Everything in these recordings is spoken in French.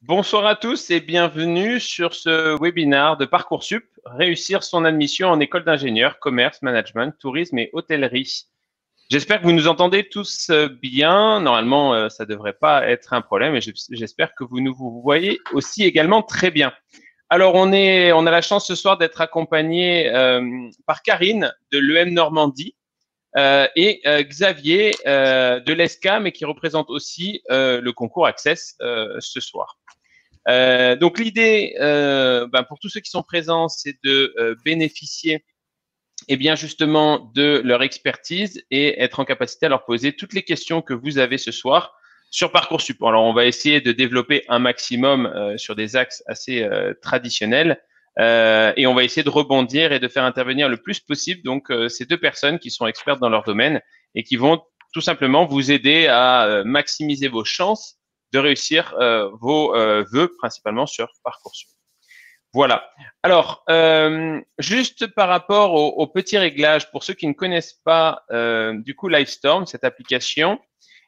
Bonsoir à tous et bienvenue sur ce webinaire de Parcoursup, réussir son admission en école d'ingénieur, commerce, management, tourisme et hôtellerie. J'espère que vous nous entendez tous bien. Normalement, ça ne devrait pas être un problème et j'espère que vous nous voyez aussi également très bien. Alors, on a la chance ce soir d'être accompagné par Karine de l'EM Normandie et Xavier de l'ESCA, mais qui représente aussi le concours Access ce soir. Donc l'idée, pour tous ceux qui sont présents, c'est de bénéficier bien justement de leur expertise et être en capacité à leur poser toutes les questions que vous avez ce soir sur Parcoursup. Alors on va essayer de développer un maximum sur des axes assez traditionnels et on va essayer de rebondir et de faire intervenir le plus possible donc ces deux personnes qui sont expertes dans leur domaine et qui vont tout simplement vous aider à maximiser vos chances de réussir vos vœux principalement sur Parcoursup. Voilà. Alors, juste par rapport au petit réglage, pour ceux qui ne connaissent pas du coup Livestorm, cette application,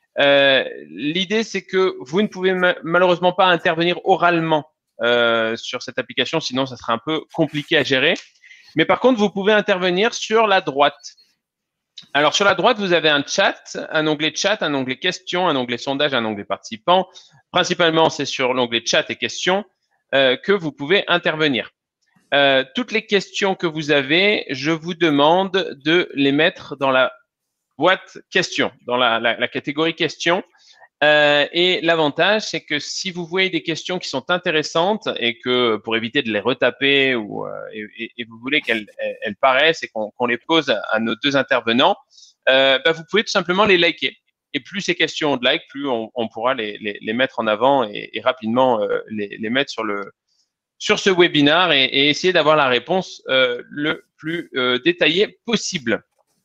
l'idée c'est que vous ne pouvez malheureusement pas intervenir oralement sur cette application, sinon ça sera un peu compliqué à gérer. Mais par contre, vous pouvez intervenir sur la droite. Alors, sur la droite, vous avez un chat, un onglet chat, un onglet questions, un onglet sondage, un onglet participants. Principalement, c'est sur l'onglet chat et questions que vous pouvez intervenir. Toutes les questions que vous avez, je vous demande de les mettre dans la boîte questions, dans la catégorie questions. Et l'avantage, c'est que si vous voyez des questions qui sont intéressantes et que pour éviter de les retaper et vous voulez qu'elles paraissent et qu'on les pose à nos deux intervenants, vous pouvez tout simplement les liker. Et plus ces questions ont de like, plus on pourra les mettre en avant et rapidement les mettre sur ce webinaire et essayer d'avoir la réponse le plus détaillée possible.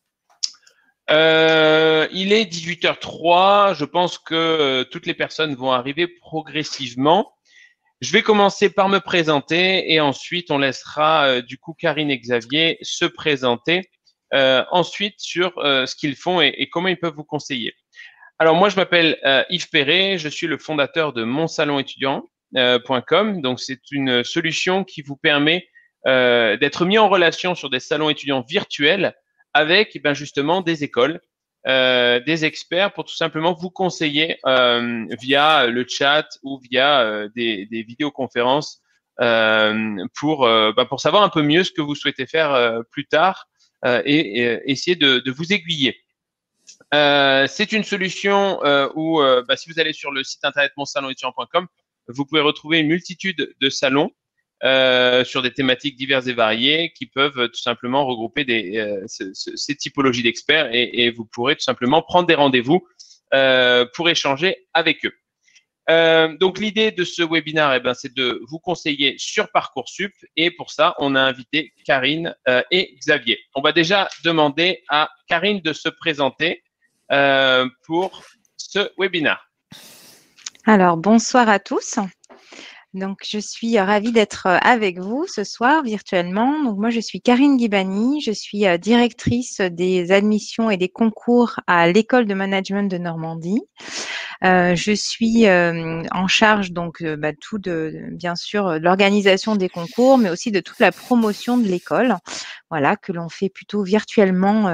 Il est 18h03. Je pense que toutes les personnes vont arriver progressivement. Je vais commencer par me présenter et ensuite on laissera du coup Karine et Xavier se présenter ensuite sur ce qu'ils font et comment ils peuvent vous conseiller. Alors moi je m'appelle Yves Perret, je suis le fondateur de monsalonétudiant.com. Donc c'est une solution qui vous permet d'être mis en relation sur des salons étudiants virtuels avec justement des écoles, des experts pour tout simplement vous conseiller via le chat ou via des vidéoconférences pour savoir un peu mieux ce que vous souhaitez faire plus tard et essayer de vous aiguiller. C'est une solution où si vous allez sur le site internet monsalonétudiant.com, vous pouvez retrouver une multitude de salons sur des thématiques diverses et variées qui peuvent tout simplement regrouper ces typologies d'experts et vous pourrez tout simplement prendre des rendez-vous pour échanger avec eux. Donc l'idée de ce webinaire, c'est de vous conseiller sur Parcoursup et pour ça, on a invité Karine et Xavier. On va déjà demander à Karine de se présenter pour ce webinaire. Alors, bonsoir à tous. Donc, je suis ravie d'être avec vous ce soir virtuellement. Donc, moi, je suis Karine Ghibani. Je suis directrice des admissions et des concours à l'École de management de Normandie. Je suis en charge donc bien sûr l'organisation des concours, mais aussi de toute la promotion de l'école, voilà, que l'on fait plutôt virtuellement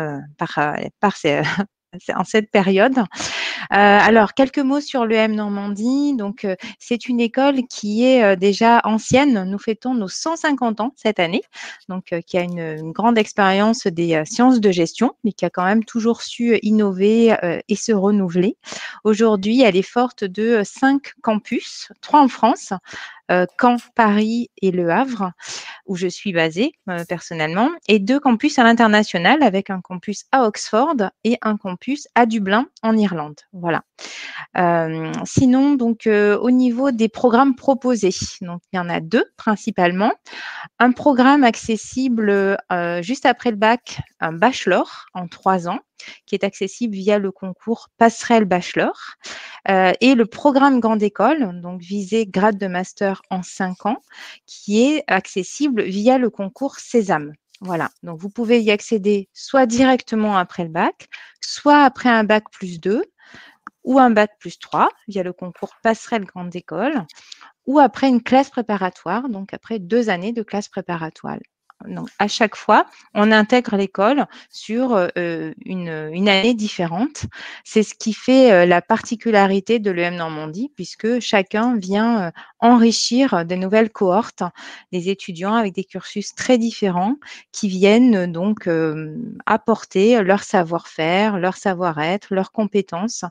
en cette période. Alors, quelques mots sur l'EM Normandie. Donc, c'est une école qui est déjà ancienne. Nous fêtons nos 150 ans cette année, donc qui a une grande expérience des sciences de gestion, mais qui a quand même toujours su innover et se renouveler. Aujourd'hui, elle est forte de 5 campus, 3 en France, Caen, Paris et Le Havre, où je suis basée personnellement, et 2 campus à l'international avec un campus à Oxford et un campus à Dublin en Irlande. Voilà. Sinon, donc au niveau des programmes proposés, donc il y en a 2 principalement. Un programme accessible juste après le bac, un bachelor en 3 ans, qui est accessible via le concours Passerelle Bachelor, et le programme Grande École, donc visé grade de master en 5 ans, qui est accessible via le concours Sésame. Voilà, donc vous pouvez y accéder soit directement après le bac, soit après un bac plus 2, ou un bac+3 via le concours Passerelle Grande École, ou après une classe préparatoire, donc après 2 années de classe préparatoire. Donc, à chaque fois, on intègre l'école sur une année différente. C'est ce qui fait la particularité de l'EM Normandie, puisque chacun vient enrichir de nouvelles cohortes, des étudiants avec des cursus très différents qui viennent donc apporter leur savoir-faire, leur savoir-être, leurs compétences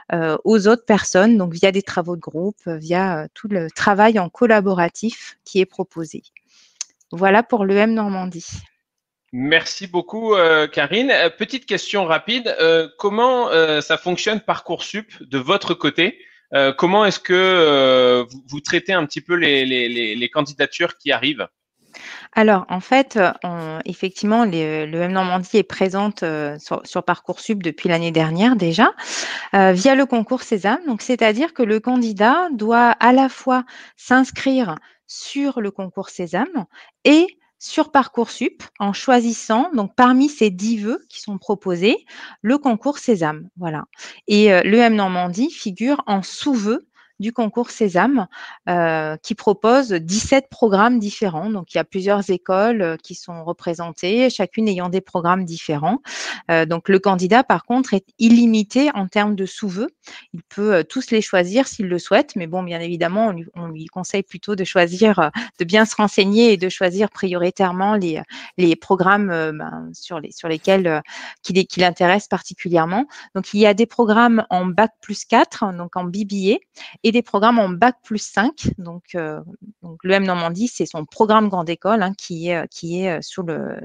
aux autres personnes, donc via des travaux de groupe, via tout le travail en collaboratif qui est proposé. Voilà pour l'EM Normandie. Merci beaucoup, Karine. Petite question rapide. Comment ça fonctionne Parcoursup de votre côté? Comment est-ce que vous traitez un petit peu les candidatures qui arrivent? Alors, en fait, effectivement, l'EM Normandie est présente sur Parcoursup depuis l'année dernière déjà, via le concours Sésame. Donc, c'est-à-dire que le candidat doit à la fois s'inscrire sur le concours Sésame et sur Parcoursup en choisissant, donc parmi ces 10 vœux qui sont proposés, le concours Sésame. Voilà. Et l'EM Normandie figure en sous-vœux du concours Sésame qui propose 17 programmes différents. Donc, il y a plusieurs écoles qui sont représentées, chacune ayant des programmes différents. Donc, le candidat, par contre, est illimité en termes de sous-vœux. Il peut tous les choisir s'il le souhaite, mais bon, bien évidemment, on lui conseille plutôt de choisir, de bien se renseigner et de choisir prioritairement les programmes sur lesquels qui l'intéressent particulièrement. Donc, il y a des programmes en bac+4, donc en BBA, et des programmes en bac+5. Donc l'EM Normandie, c'est son programme grande école qui est sous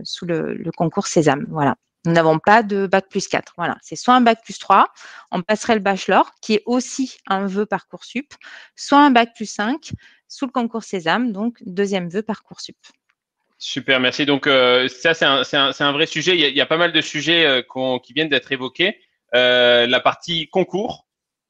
le concours Sésame. Voilà. Nous n'avons pas de bac+4. Voilà. C'est soit un bac+3, on passerait le bachelor, qui est aussi un vœu Parcoursup, soit un bac+5 sous le concours Sésame, donc deuxième vœu Parcoursup. Super, merci. Donc ça, c'est un vrai sujet. Il y a pas mal de sujets qui viennent d'être évoqués. La partie concours.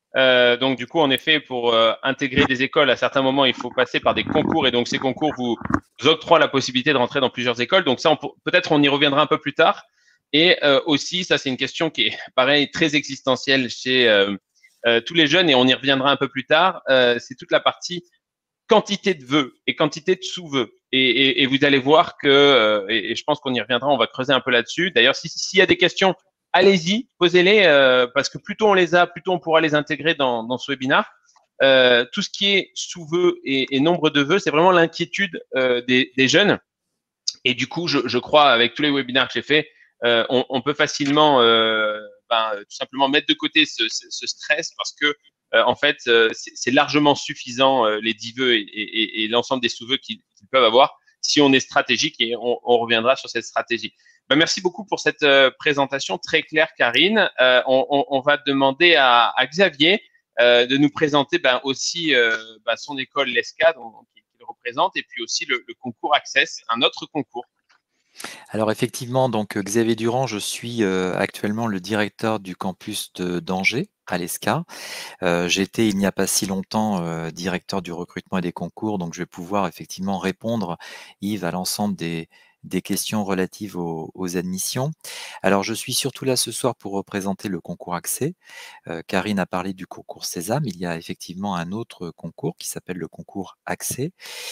Donc du coup, en effet, pour intégrer des écoles, à certains moments, il faut passer par des concours et donc ces concours vous octroient la possibilité de rentrer dans plusieurs écoles. Donc ça, peut-être on y reviendra un peu plus tard. Et aussi, ça, c'est une question qui est, pareil, très existentielle chez tous les jeunes et on y reviendra un peu plus tard. C'est toute la partie quantité de vœux et quantité de sous-vœux. Et vous allez voir que, et je pense qu'on y reviendra, on va creuser un peu là-dessus. D'ailleurs, s'il y a des questions, allez-y, posez-les, parce que plus tôt on les a, plus tôt on pourra les intégrer dans ce webinaire. Tout ce qui est sous-vœux et nombre de vœux, c'est vraiment l'inquiétude des jeunes. Et du coup, je crois, avec tous les webinaires que j'ai faits, on peut facilement tout simplement mettre de côté ce stress parce que en fait, c'est largement suffisant les 10 vœux et l'ensemble des sous-vœux qu'ils peuvent avoir si on est stratégique et on reviendra sur cette stratégie. Merci beaucoup pour cette présentation très claire, Karine. On va demander à Xavier de nous présenter aussi son école, l'ESCA, qu'il représente, et puis aussi le concours Access, un autre concours. Alors effectivement, donc Xavier Durand, je suis actuellement le directeur du campus d'Angers à l'ESCA. J'étais il n'y a pas si longtemps directeur du recrutement et des concours, donc je vais pouvoir effectivement répondre, Yves, à l'ensemble des questions relatives aux admissions. Alors, je suis surtout là ce soir pour représenter le concours Accès. Karine a parlé du concours Sésame. Il y a effectivement un autre concours qui s'appelle le concours Accès,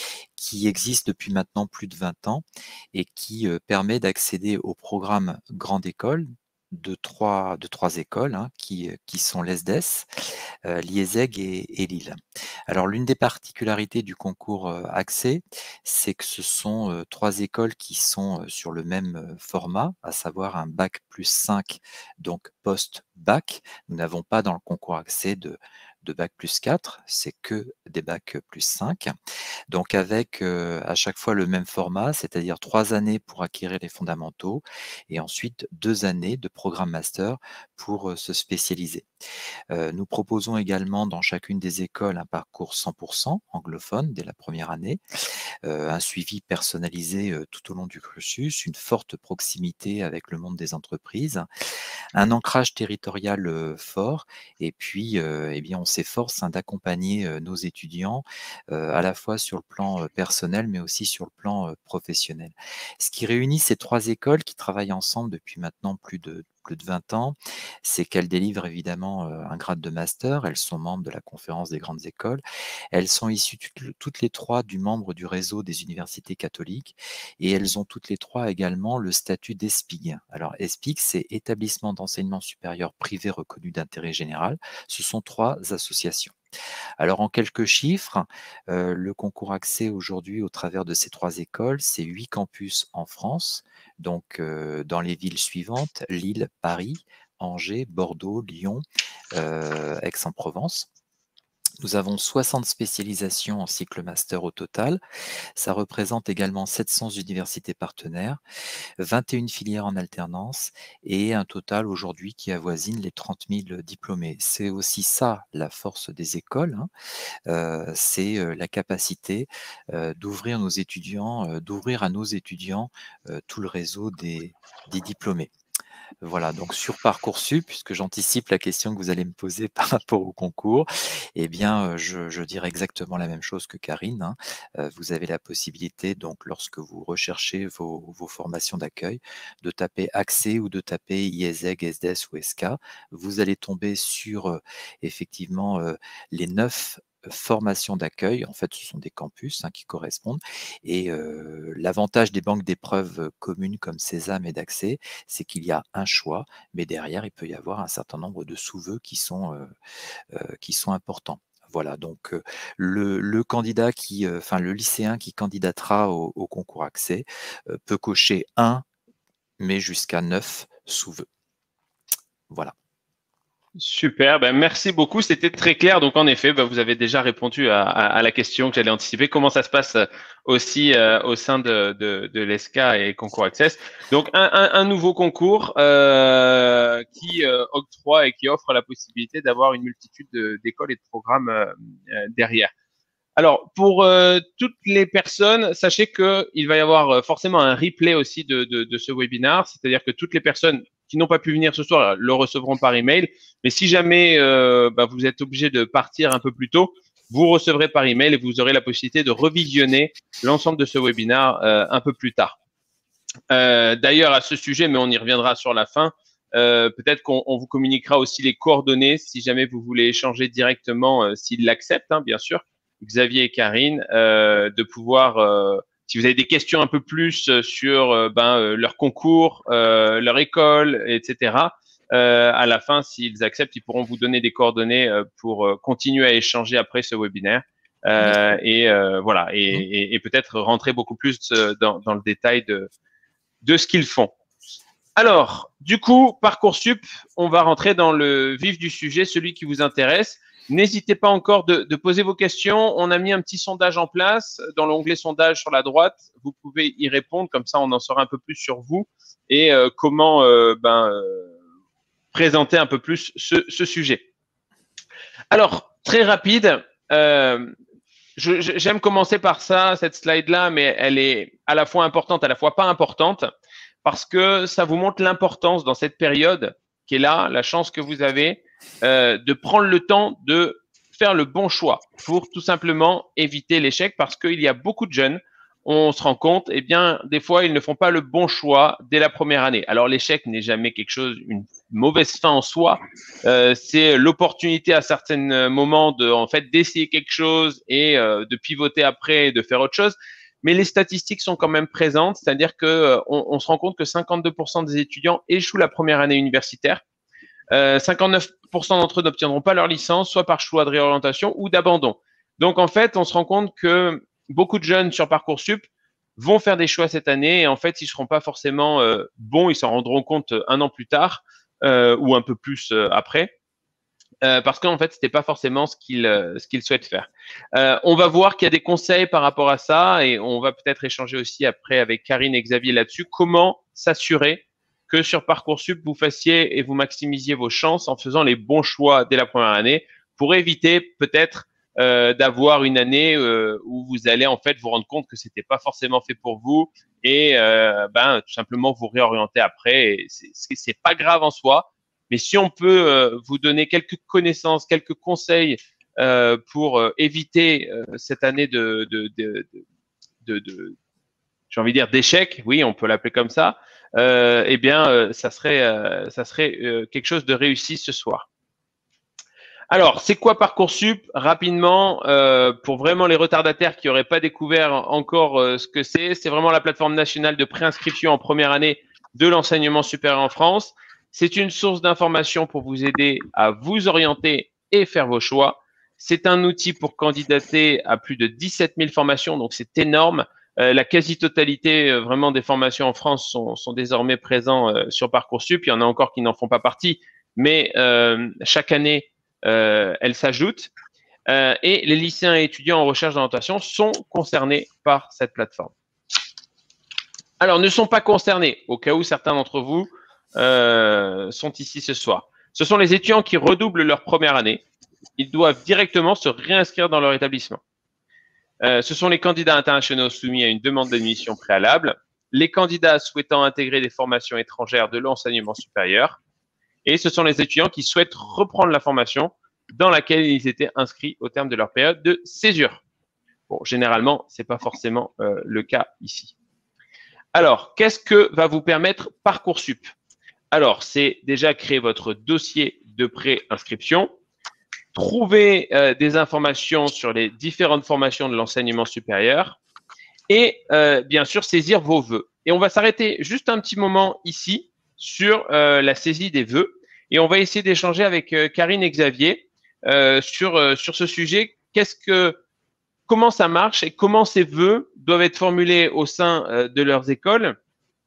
qui existe depuis maintenant plus de 20 ans et qui permet d'accéder au programme Grande École de trois écoles qui sont l'ESDES, l'IESEG et Lille. Alors, l'une des particularités du concours Accès, c'est que ce sont 3 écoles qui sont sur le même format, à savoir un bac+5, donc post-bac. Nous n'avons pas dans le concours Accès de bac+4, c'est que des bac+5. Donc avec à chaque fois le même format, c'est-à-dire 3 années pour acquérir les fondamentaux et ensuite 2 années de programme master pour se spécialiser. Nous proposons également dans chacune des écoles un parcours 100% anglophone dès la première année, un suivi personnalisé tout au long du cursus, une forte proximité avec le monde des entreprises, un ancrage territorial fort et puis eh bien, on s'efforce d'accompagner nos étudiants à la fois sur le plan personnel mais aussi sur le plan professionnel. Ce qui réunit ces 3 écoles qui travaillent ensemble depuis maintenant plus de plus de 20 ans, c'est qu'elles délivrent évidemment un grade de master. Elles sont membres de la conférence des grandes écoles. Elles sont issues toutes les trois du membre du réseau des universités catholiques et elles ont toutes les trois également le statut d'ESPIG. Alors ESPIG, c'est établissement d'enseignement supérieur privé reconnu d'intérêt général. Ce sont 3 associations. Alors en quelques chiffres, le concours accès aujourd'hui au travers de ces 3 écoles, c'est 8 campus en France, donc dans les villes suivantes, Lille, Paris, Angers, Bordeaux, Lyon, Aix-en-Provence. Nous avons 60 spécialisations en cycle master au total. Ça représente également 700 universités partenaires, 21 filières en alternance et un total aujourd'hui qui avoisine les 30 000 diplômés. C'est aussi ça la force des écoles, hein. C'est la capacité d'ouvrir nos étudiants, d'ouvrir à nos étudiants tout le réseau des diplômés. Voilà, donc sur Parcoursup, puisque j'anticipe la question que vous allez me poser par rapport au concours, eh bien, je dirais exactement la même chose que Karine, hein. Vous avez la possibilité, donc, lorsque vous recherchez vos formations d'accueil, de taper accès ou de taper IESEG, ESDES ou ESCA. Vous allez tomber sur, effectivement, les 9 formations d'accueil. En fait, ce sont des campus, hein, qui correspondent. Et l'avantage des banques d'épreuves communes comme Sésame et d'accès, c'est qu'il y a un choix, mais derrière, il peut y avoir un certain nombre de sous-vœux qui sont importants. Voilà, donc le candidat enfin le lycéen qui candidatera au concours accès peut cocher 1, mais jusqu'à 9 sous-vœux. Voilà. Super, ben merci beaucoup, c'était très clair. Donc en effet, ben, vous avez déjà répondu à la question que j'allais anticiper. Comment ça se passe aussi au sein de l'ESCA et Concours Access. Donc un nouveau concours qui octroie et qui offre la possibilité d'avoir une multitude d'écoles et de programmes derrière. Alors, pour toutes les personnes, sachez qu'il va y avoir forcément un replay aussi de ce webinaire, c'est-à-dire que toutes les personnes qui n'ont pas pu venir ce soir le recevront par email. Mais si jamais vous êtes obligé de partir un peu plus tôt, vous recevrez par email et vous aurez la possibilité de revisionner l'ensemble de ce webinaire un peu plus tard. D'ailleurs, à ce sujet, mais on y reviendra sur la fin, peut-être qu'on vous communiquera aussi les coordonnées si jamais vous voulez échanger directement, s'ils l'acceptent, hein, bien sûr. Xavier et Karine, de pouvoir, si vous avez des questions un peu plus sur leur concours, leur école, etc., à la fin, s'ils acceptent, ils pourront vous donner des coordonnées pour continuer à échanger après ce webinaire. Voilà, et peut-être rentrer beaucoup plus dans le détail de ce qu'ils font. Alors, du coup, Parcoursup, on va rentrer dans le vif du sujet, celui qui vous intéresse. N'hésitez pas encore de poser vos questions. On a mis un petit sondage en place dans l'onglet sondage sur la droite. Vous pouvez y répondre, comme ça on en saura un peu plus sur vous et comment présenter un peu plus ce sujet. Alors, très rapide, j'aime commencer par ça, cette slide-là, mais elle est à la fois importante, à la fois pas importante, parce que ça vous montre l'importance dans cette période qui est là, la chance que vous avez de prendre le temps de faire le bon choix pour tout simplement éviter l'échec, parce qu'il y a beaucoup de jeunes, on se rend compte, eh bien, des fois, ils ne font pas le bon choix dès la première année. Alors, l'échec n'est jamais quelque chose, une mauvaise fin en soi. C'est l'opportunité à certains moments d'essayer quelque chose et de pivoter après et de faire autre chose. Mais les statistiques sont quand même présentes, c'est-à-dire que on se rend compte que 52% des étudiants échouent la première année universitaire. 59% d'entre eux n'obtiendront pas leur licence, soit par choix de réorientation ou d'abandon. Donc, en fait, on se rend compte que beaucoup de jeunes sur Parcoursup vont faire des choix cette année et en fait, ils ne seront pas forcément bons, ils s'en rendront compte un an plus tard ou un peu plus après. Parce qu'en fait, c'était pas forcément ce qu'ils souhaitent faire. On va voir qu'il y a des conseils par rapport à ça et on va peut-être échanger aussi après avec Karine et Xavier là-dessus. Comment s'assurer que sur Parcoursup, vous fassiez et vous maximisiez vos chances en faisant les bons choix dès la première année pour éviter peut-être d'avoir une année où vous allez en fait vous rendre compte que c'était pas forcément fait pour vous et tout simplement vous réorienter après. Et c'est pas grave en soi. Mais si on peut vous donner quelques connaissances, quelques conseils pour éviter cette année j'ai envie de dire d'échec, oui, on peut l'appeler comme ça, eh bien, ça serait quelque chose de réussi ce soir. Alors, c'est quoi Parcoursup? Rapidement, pour vraiment les retardataires qui n'auraient pas découvert encore ce que c'est vraiment la plateforme nationale de préinscription en première année de l'enseignement supérieur en France. C'est une source d'information pour vous aider à vous orienter et faire vos choix. C'est un outil pour candidater à plus de 17 000 formations, donc c'est énorme. La quasi-totalité vraiment des formations en France sont désormais présents sur Parcoursup. Il y en a encore qui n'en font pas partie, mais chaque année, elles s'ajoutent. Et les lycéens et étudiants en recherche d'orientation sont concernés par cette plateforme. Alors, ne sont pas concernés, au cas où certains d'entre vous sont ici ce soir. Ce sont les étudiants qui redoublent leur première année. Ils doivent directement se réinscrire dans leur établissement. Ce sont les candidats internationaux soumis à une demande d'admission préalable, les candidats souhaitant intégrer des formations étrangères de l'enseignement supérieur, et ce sont les étudiants qui souhaitent reprendre la formation dans laquelle ils étaient inscrits au terme de leur période de césure. Bon, généralement, ce n'est pas forcément le cas ici. Alors, qu'est-ce que va vous permettre Parcoursup? Alors, c'est déjà créer votre dossier de pré-inscription, trouver des informations sur les différentes formations de l'enseignement supérieur et bien sûr saisir vos vœux. Et on va s'arrêter juste un petit moment ici sur la saisie des vœux et on va essayer d'échanger avec Karine et Xavier sur ce sujet. Comment ça marche et comment ces vœux doivent être formulés au sein de leurs écoles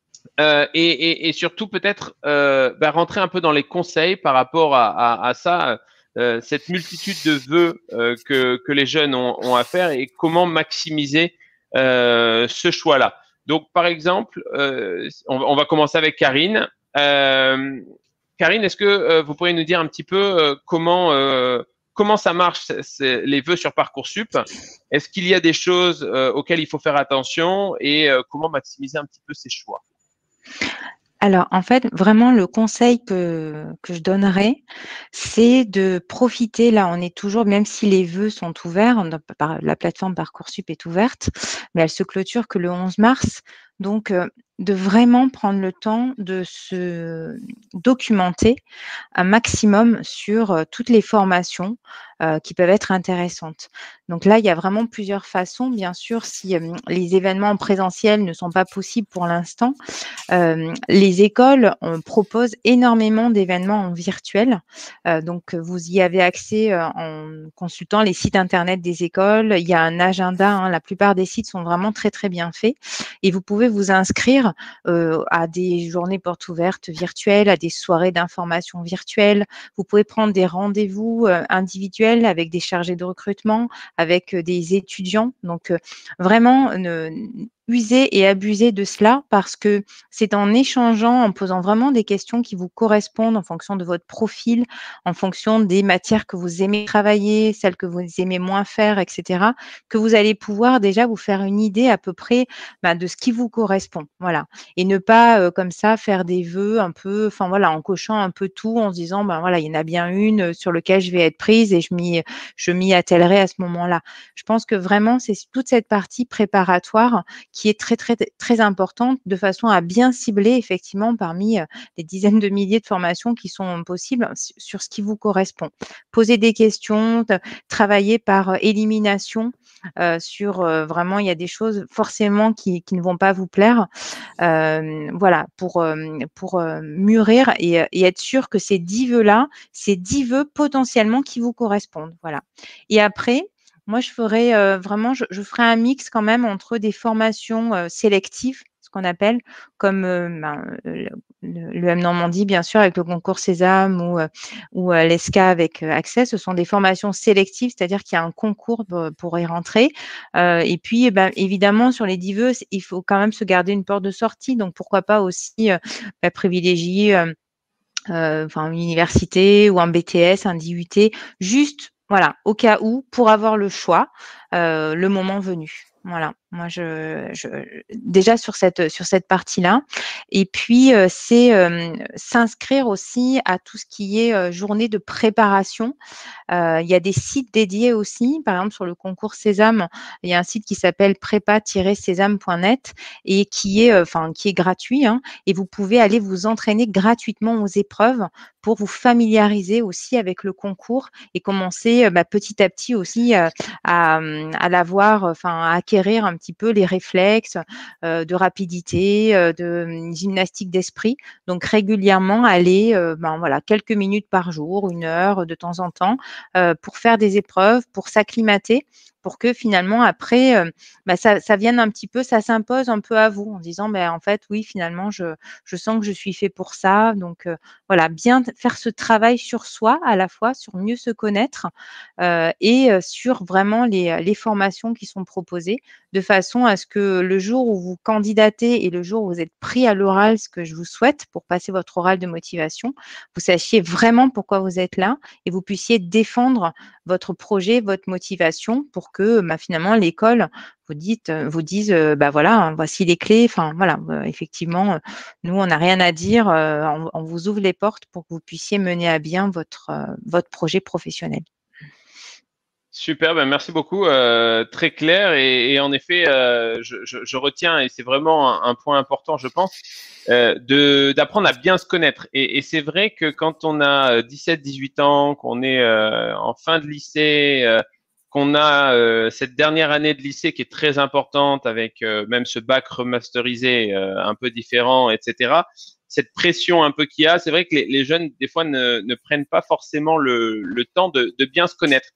et surtout peut-être rentrer un peu dans les conseils par rapport à ça. Cette multitude de vœux que les jeunes ont à faire et comment maximiser ce choix-là. Donc, par exemple, on va commencer avec Karine. Karine, est-ce que vous pourriez nous dire un petit peu comment ça marche, les vœux sur Parcoursup? Est-ce qu'il y a des choses auxquelles il faut faire attention et comment maximiser un petit peu ses choix? Alors, en fait, vraiment, le conseil que je donnerais, c'est de profiter. Là, on est toujours, même si les vœux sont ouverts, la plateforme Parcoursup est ouverte, mais elle se clôture que le 11 mars. Donc, de vraiment prendre le temps de se documenter un maximum sur toutes les formations qui peuvent être intéressantes. Donc là, il y a vraiment plusieurs façons. Bien sûr, si les événements en présentiel ne sont pas possibles pour l'instant, les écoles proposent énormément d'événements en virtuel. Donc, vous y avez accès en consultant les sites internet des écoles. Il y a un agenda. La plupart des sites sont vraiment très, très bien faits. Et vous pouvez vous inscrire à des journées portes ouvertes virtuelles, à des soirées d'information virtuelles. Vous pouvez prendre des rendez-vous individuels avec des chargés de recrutement, avec des étudiants. Donc, vraiment, user et abuser de cela parce que c'est en échangeant, en posant vraiment des questions qui vous correspondent en fonction de votre profil, en fonction des matières que vous aimez travailler, celles que vous aimez moins faire, etc., que vous allez pouvoir déjà vous faire une idée à peu près de ce qui vous correspond. Voilà. Et ne pas comme ça faire des vœux un peu, en cochant un peu tout, en se disant, voilà, il y en a bien une sur laquelle je vais être prise et je m'y attellerai à ce moment-là. Je pense que vraiment, c'est toute cette partie préparatoire qui est très, très, très importante de façon à bien cibler effectivement parmi les dizaines de milliers de formations qui sont possibles sur ce qui vous correspond. Poser des questions, travailler par élimination sur vraiment, il y a des choses forcément qui ne vont pas vous plaire. Voilà, pour mûrir et être sûr que ces 10 vœux-là, ces 10 vœux potentiellement qui vous correspondent. Voilà. Et après, moi, je ferais vraiment, je ferais un mix quand même entre des formations sélectives, ce qu'on appelle, comme l'EM Normandie, bien sûr, avec le concours Sésame ou l'ESCA avec Accès. Ce sont des formations sélectives, c'est-à-dire qu'il y a un concours pour y rentrer. Et puis, évidemment, sur les 10 vœux, il faut quand même se garder une porte de sortie. Donc, pourquoi pas aussi privilégier une université ou un BTS, un DUT, juste, voilà, au cas où, pour avoir le choix, le moment venu. Voilà. Moi, déjà sur cette partie-là. Et puis, c'est s'inscrire aussi à tout ce qui est journée de préparation. Il y a des sites dédiés aussi. Par exemple, sur le concours Sésame, il y a un site qui s'appelle prépa-sésame.net et qui est gratuit, hein, et vous pouvez aller vous entraîner gratuitement aux épreuves pour vous familiariser aussi avec le concours et commencer petit à petit aussi à l'avoir, à acquérir un petit peu les réflexes de rapidité, de gymnastique d'esprit. Donc régulièrement aller voilà, quelques minutes par jour, 1 heure de temps en temps, pour faire des épreuves, pour s'acclimater, pour que finalement après, ça vienne un petit peu, ça s'impose un peu à vous en disant, en fait, oui, finalement, je sens que je suis fait pour ça. Donc voilà, bien faire ce travail sur soi à la fois, sur mieux se connaître et sur vraiment les formations qui sont proposées, de façon à ce que le jour où vous candidatez et le jour où vous êtes pris à l'oral, ce que je vous souhaite pour passer votre oral de motivation, vous sachiez vraiment pourquoi vous êtes là et vous puissiez défendre votre projet, votre motivation pour que finalement l'école vous dise voilà, hein, voici les clés. Enfin voilà, effectivement, nous on n'a rien à dire. On vous ouvre les portes pour que vous puissiez mener à bien votre projet professionnel. Super, merci beaucoup, très clair et en effet, je retiens et c'est vraiment un point important, je pense, d'apprendre à bien se connaître. Et c'est vrai que quand on a 17-18 ans, qu'on est en fin de lycée, qu'on a cette dernière année de lycée qui est très importante avec même ce bac remasterisé un peu différent, etc. Cette pression un peu qu'il y a, c'est vrai que les jeunes des fois ne prennent pas forcément le temps de bien se connaître.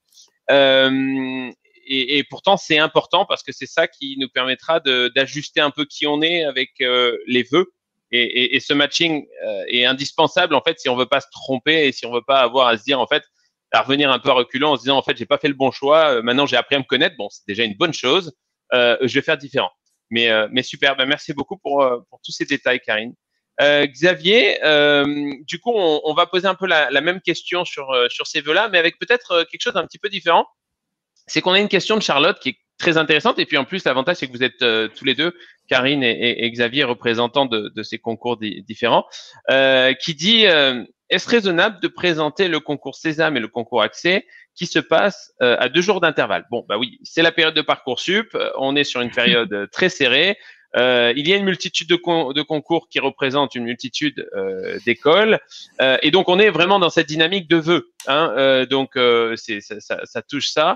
Et pourtant, c'est important parce que c'est ça qui nous permettra d'ajuster un peu qui on est avec les vœux. Et ce matching est indispensable en fait si on veut pas se tromper et si on veut pas avoir à se dire en fait à revenir un peu à reculant en se disant en fait j'ai pas fait le bon choix. Maintenant j'ai appris à me connaître. Bon, c'est déjà une bonne chose. Je vais faire différent. Mais super. Merci beaucoup pour tous ces détails, Karine. Xavier, du coup, on va poser un peu la même question sur ces vœux-là, mais avec peut-être quelque chose d'un petit peu différent. C'est qu'on a une question de Charlotte qui est très intéressante. Et puis en plus, l'avantage, c'est que vous êtes tous les deux, Karine et Xavier, représentants de ces concours différents, qui dit est-ce raisonnable de présenter le concours Sésame et le concours Accès qui se passent à 2 jours d'intervalle? Bon, oui, c'est la période de Parcoursup. On est sur une période très serrée. Il y a une multitude de concours qui représentent une multitude d'écoles, et donc on est vraiment dans cette dynamique de vœux. Donc ça touche ça.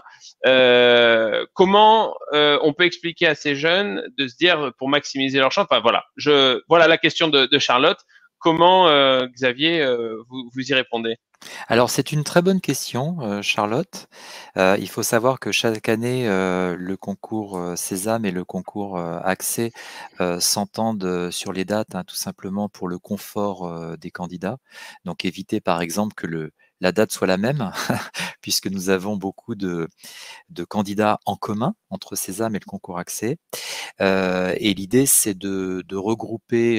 Comment on peut expliquer à ces jeunes de se dire pour maximiser leur chance? Voilà la question de Charlotte. Comment Xavier vous y répondez? Alors, c'est une très bonne question, Charlotte. Il faut savoir que chaque année, le concours Sésame et le concours Accès s'entendent sur les dates, tout simplement pour le confort des candidats. Donc, éviter par exemple que la date soit la même, puisque nous avons beaucoup de candidats en commun entre Sésame et le concours Accès. Et l'idée, c'est de regrouper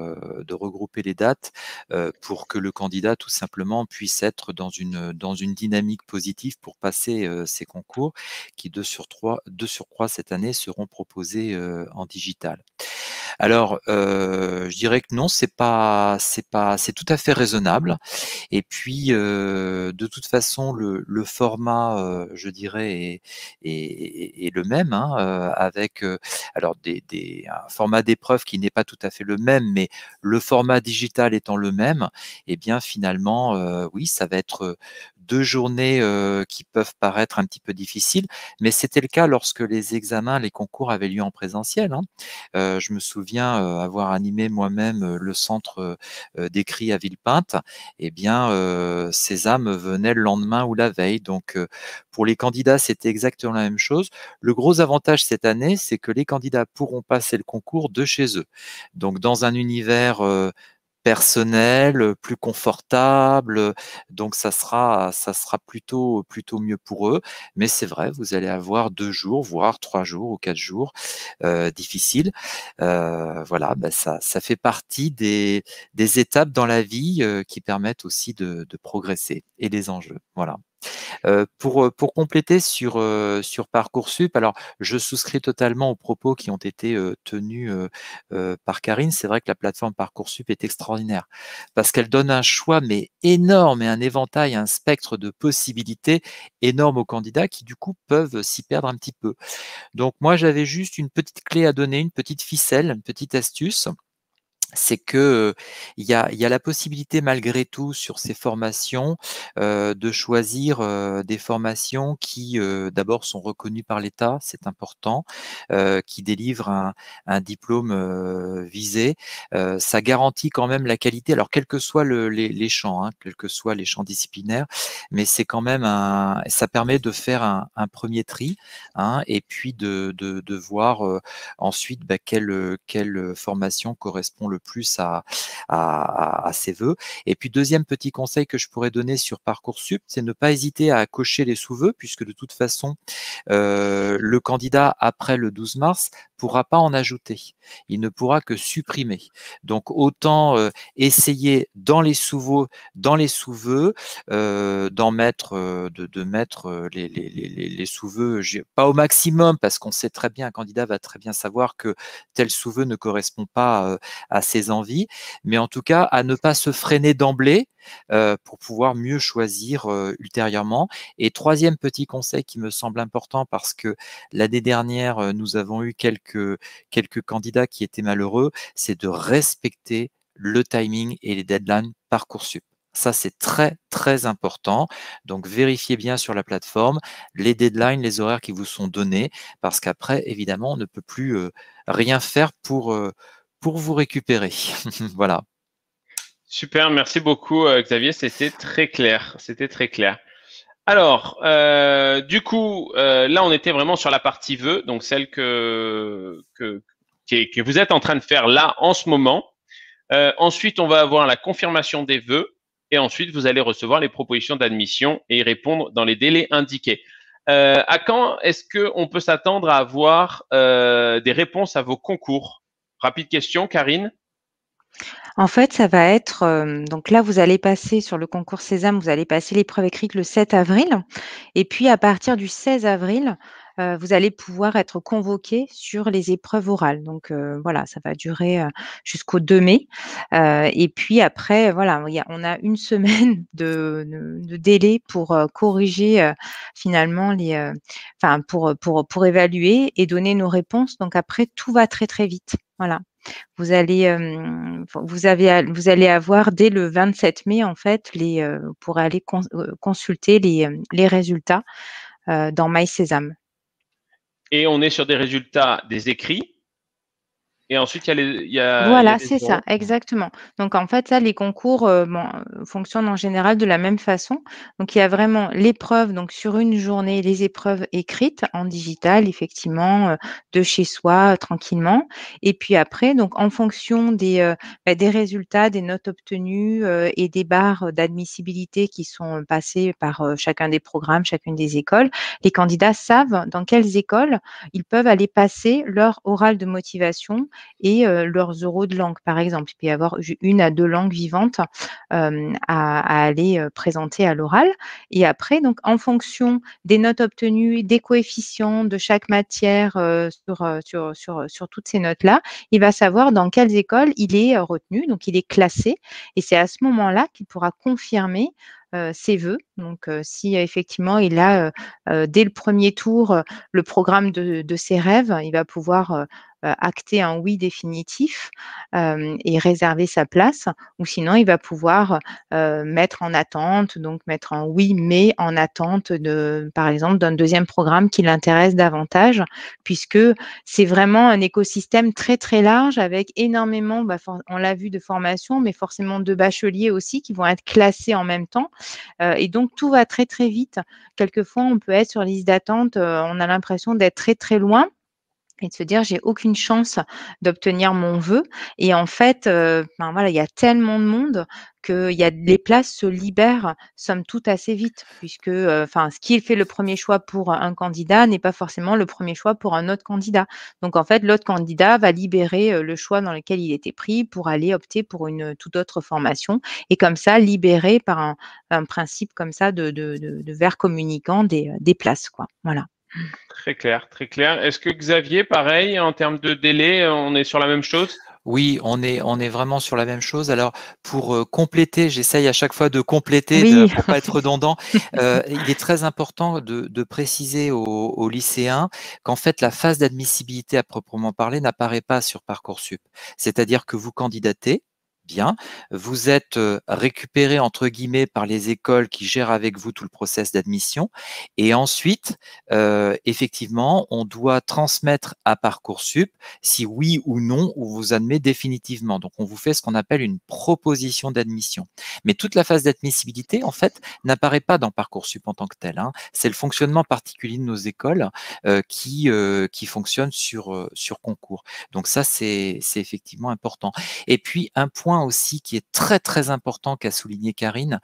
les dates pour que le candidat, tout simplement, puisse être dans une dynamique positive pour passer ces concours qui, de surcroît, cette année, seront proposés en digital. Alors, je dirais que non, c'est tout à fait raisonnable. Et puis, de toute façon, le format, je dirais, est le même, avec alors un format d'épreuve qui n'est pas tout à fait le même, mais le format digital étant le même, et bien finalement, oui, ça va être 2 journées qui peuvent paraître un petit peu difficiles, mais c'était le cas lorsque les examens, les concours avaient lieu en présentiel. Je me souviens avoir animé moi-même le centre d'écrit à Villepinte. Eh bien, Sésame venait le lendemain ou la veille. Donc, pour les candidats, c'était exactement la même chose. Le gros avantage cette année, c'est que les candidats pourront passer le concours de chez eux. Donc, dans un univers personnel, plus confortable. Donc ça sera plutôt mieux pour eux. Mais c'est vrai, vous allez avoir 2 jours, voire 3 jours ou 4 jours difficiles. Voilà, ça fait partie des étapes dans la vie qui permettent aussi de progresser et des enjeux. Voilà. Pour compléter sur Parcoursup, alors je souscris totalement aux propos qui ont été tenus par Karine. C'est vrai que la plateforme Parcoursup est extraordinaire parce qu'elle donne un choix mais énorme et un éventail, un spectre de possibilités énorme aux candidats qui du coup peuvent s'y perdre un petit peu. Donc moi j'avais juste une petite clé à donner, une petite ficelle, une petite astuce. C'est que il y a la possibilité malgré tout sur ces formations de choisir des formations qui d'abord sont reconnues par l'État, c'est important, qui délivrent un diplôme visé. Ça garantit quand même la qualité. Alors quel que soit les champs, hein, quels que soient les champs disciplinaires, mais c'est quand même ça permet de faire un premier tri, hein, et puis de voir ensuite quelle formation correspond le plus à ses vœux. Et puis deuxième petit conseil que je pourrais donner sur Parcoursup, c'est ne pas hésiter à cocher les sous-vœux, puisque de toute façon, le candidat après le 12 mars pourra pas en ajouter. Il ne pourra que supprimer. Donc autant essayer dans les sous-vœux, d'en mettre, de mettre les sous-vœux, pas au maximum, parce qu'on sait très bien, un candidat va très bien savoir que tel sous-vœu ne correspond pas à ses envies, mais en tout cas à ne pas se freiner d'emblée pour pouvoir mieux choisir ultérieurement. Et troisième petit conseil qui me semble important, parce que l'année dernière, nous avons eu quelques candidats qui étaient malheureux, c'est de respecter le timing et les deadlines Parcoursup. Ça, c'est très, très important. Donc, vérifiez bien sur la plateforme les deadlines, les horaires qui vous sont donnés, parce qu'après, évidemment, on ne peut plus rien faire pour vous récupérer. Voilà. Super, merci beaucoup Xavier, c'était très clair. C'était très clair. Alors, du coup, là, on était vraiment sur la partie vœux, donc celle que vous êtes en train de faire là en ce moment. Ensuite, on va avoir la confirmation des vœux et ensuite, vous allez recevoir les propositions d'admission et y répondre dans les délais indiqués. À quand est-ce qu'on peut s'attendre à avoir des réponses à vos concours? Rapide question, Karine. En fait, ça va être, donc là, vous allez passer sur le concours Sésame, vous allez passer l'épreuve écrite le 7 avril et puis à partir du 16 avril, vous allez pouvoir être convoqué sur les épreuves orales. Donc voilà, ça va durer, jusqu'au 2 mai, et puis après, voilà, on a une semaine de délai pour, corriger, finalement enfin pour évaluer et donner nos réponses. Donc après, tout va très, très vite. Voilà. Vous allez avoir dès le 27 mai, en fait, vous pourrez aller consulter les résultats dans MySésame. Et on est sur des résultats des écrits. Et ensuite, il y a Voilà, des c'est ça, oraux. exactement. Donc en fait, là, les concours fonctionnent en général de la même façon. Donc il y a vraiment l'épreuve, donc sur une journée, les épreuves écrites en digital, effectivement, de chez soi, tranquillement. Et puis après, donc en fonction des résultats, des notes obtenues et des barres d'admissibilité qui sont passées par chacun des programmes, chacune des écoles, les candidats savent dans quelles écoles ils peuvent aller passer leur oral de motivation et leurs euros de langue, par exemple. Il peut y avoir 1 à 2 langues vivantes à aller présenter à l'oral. Et après, donc, en fonction des notes obtenues, des coefficients de chaque matière sur toutes ces notes-là, il va savoir dans quelles écoles il est retenu, donc il est classé. Et c'est à ce moment-là qu'il pourra confirmer ses vœux. Donc, si effectivement il a dès le premier tour le programme de ses rêves, il va pouvoir acter un oui définitif et réserver sa place, ou sinon il va pouvoir mettre en attente, donc mettre un oui mais en attente par exemple, d'un deuxième programme qui l'intéresse davantage, puisque c'est vraiment un écosystème très très large avec énormément, on l'a vu, de formations, mais forcément de bacheliers aussi qui vont être classés en même temps. Et donc tout va très très vite. Quelquefois, on peut être sur liste d'attente, on a l'impression d'être très très loin. et de se dire: «J'ai aucune chance d'obtenir mon vœu» et en fait, ben, voilà, il y a tellement de monde que les places se libèrent somme toute assez vite puisque, enfin, ce qui fait le premier choix pour un candidat n'est pas forcément le premier choix pour un autre candidat. Donc en fait, l'autre candidat va libérer, le choix dans lequel il était pris pour aller opter pour une, toute autre formation et comme ça libérer par un principe comme ça de vase communicant des places, quoi. Voilà. Très clair, très clair. Est-ce que Xavier, pareil, en termes de délai, on est sur la même chose? Oui, on est vraiment sur la même chose. Alors pour, compléter, j'essaye à chaque fois de compléter Oui. pour pas être redondant. Il est très important de préciser aux lycéens qu'en fait la phase d'admissibilité à proprement parler n'apparaît pas sur Parcoursup. C'est-à-dire que vous candidatez, bien, vous êtes, récupéré entre guillemets par les écoles qui gèrent avec vous tout le process d'admission et ensuite, effectivement, on doit transmettre à Parcoursup si oui ou non, on vous admet définitivement. Donc, on vous fait ce qu'on appelle une proposition d'admission. Mais toute la phase d'admissibilité, en fait, n'apparaît pas dans Parcoursup en tant que tel, hein. C'est le fonctionnement particulier de nos écoles qui fonctionne sur concours. Donc ça, c'est effectivement important. Et puis, un point aussi qui est très, très important qu'a souligné Karine,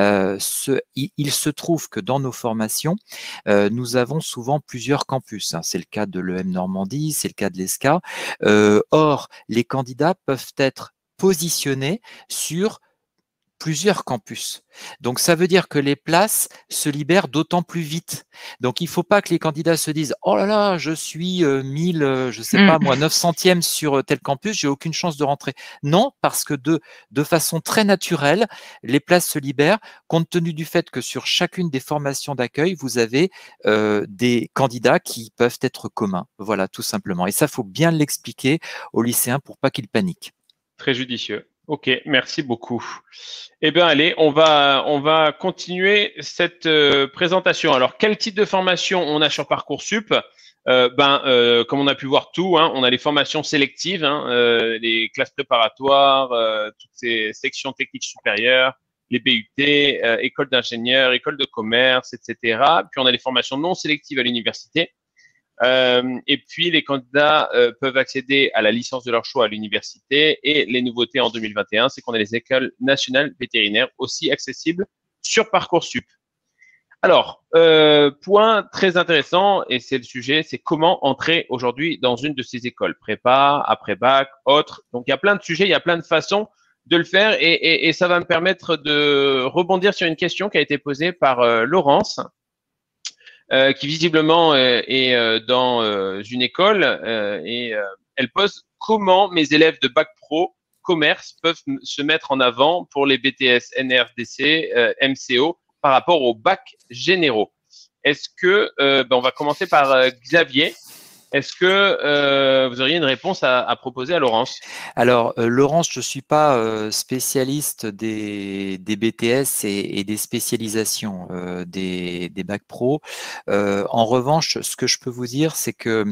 il se trouve que dans nos formations, nous avons souvent plusieurs campus, hein. C'est le cas de l'EM Normandie, c'est le cas de l'ESCA. Or, les candidats peuvent être positionnés sur plusieurs campus. Donc, ça veut dire que les places se libèrent d'autant plus vite. Donc, il ne faut pas que les candidats se disent « Oh là là, je suis 1000, je sais pas moi, 900e sur tel campus, j'ai aucune chance de rentrer. » Non, parce que de façon très naturelle, les places se libèrent compte tenu du fait que sur chacune des formations d'accueil, vous avez des candidats qui peuvent être communs. Voilà, tout simplement. Et ça, il faut bien l'expliquer aux lycéens pour pas qu'ils paniquent. Très judicieux. Ok, merci beaucoup. Eh bien, allez, on va continuer cette présentation. Alors, quel type de formation on a sur Parcoursup? Comme on a pu voir tout, hein, on a les formations sélectives, hein, les classes préparatoires, toutes ces sections techniques supérieures, les BUT, écoles d'ingénieurs, écoles de commerce, etc. Puis on a les formations non sélectives à l'université. Et puis, les candidats peuvent accéder à la licence de leur choix à l'université. Et les nouveautés en 2021, c'est qu'on a les écoles nationales vétérinaires aussi accessibles sur Parcoursup. Alors, point très intéressant, et c'est le sujet, c'est comment entrer aujourd'hui dans une de ces écoles, prépa, après-bac, autres. Donc, il y a plein de sujets, il y a plein de façons de le faire, et ça va me permettre de rebondir sur une question qui a été posée par Laurence, qui visiblement est dans une école et elle pose comment mes élèves de bac pro commerce peuvent se mettre en avant pour les BTS NRDC, MCO par rapport aux bacs généraux. Est-ce que, on va commencer par Xavier. Est-ce que vous auriez une réponse à proposer à Laurence? Alors, Laurence, je ne suis pas spécialiste des BTS et des spécialisations des bacs pro. En revanche, ce que je peux vous dire, c'est que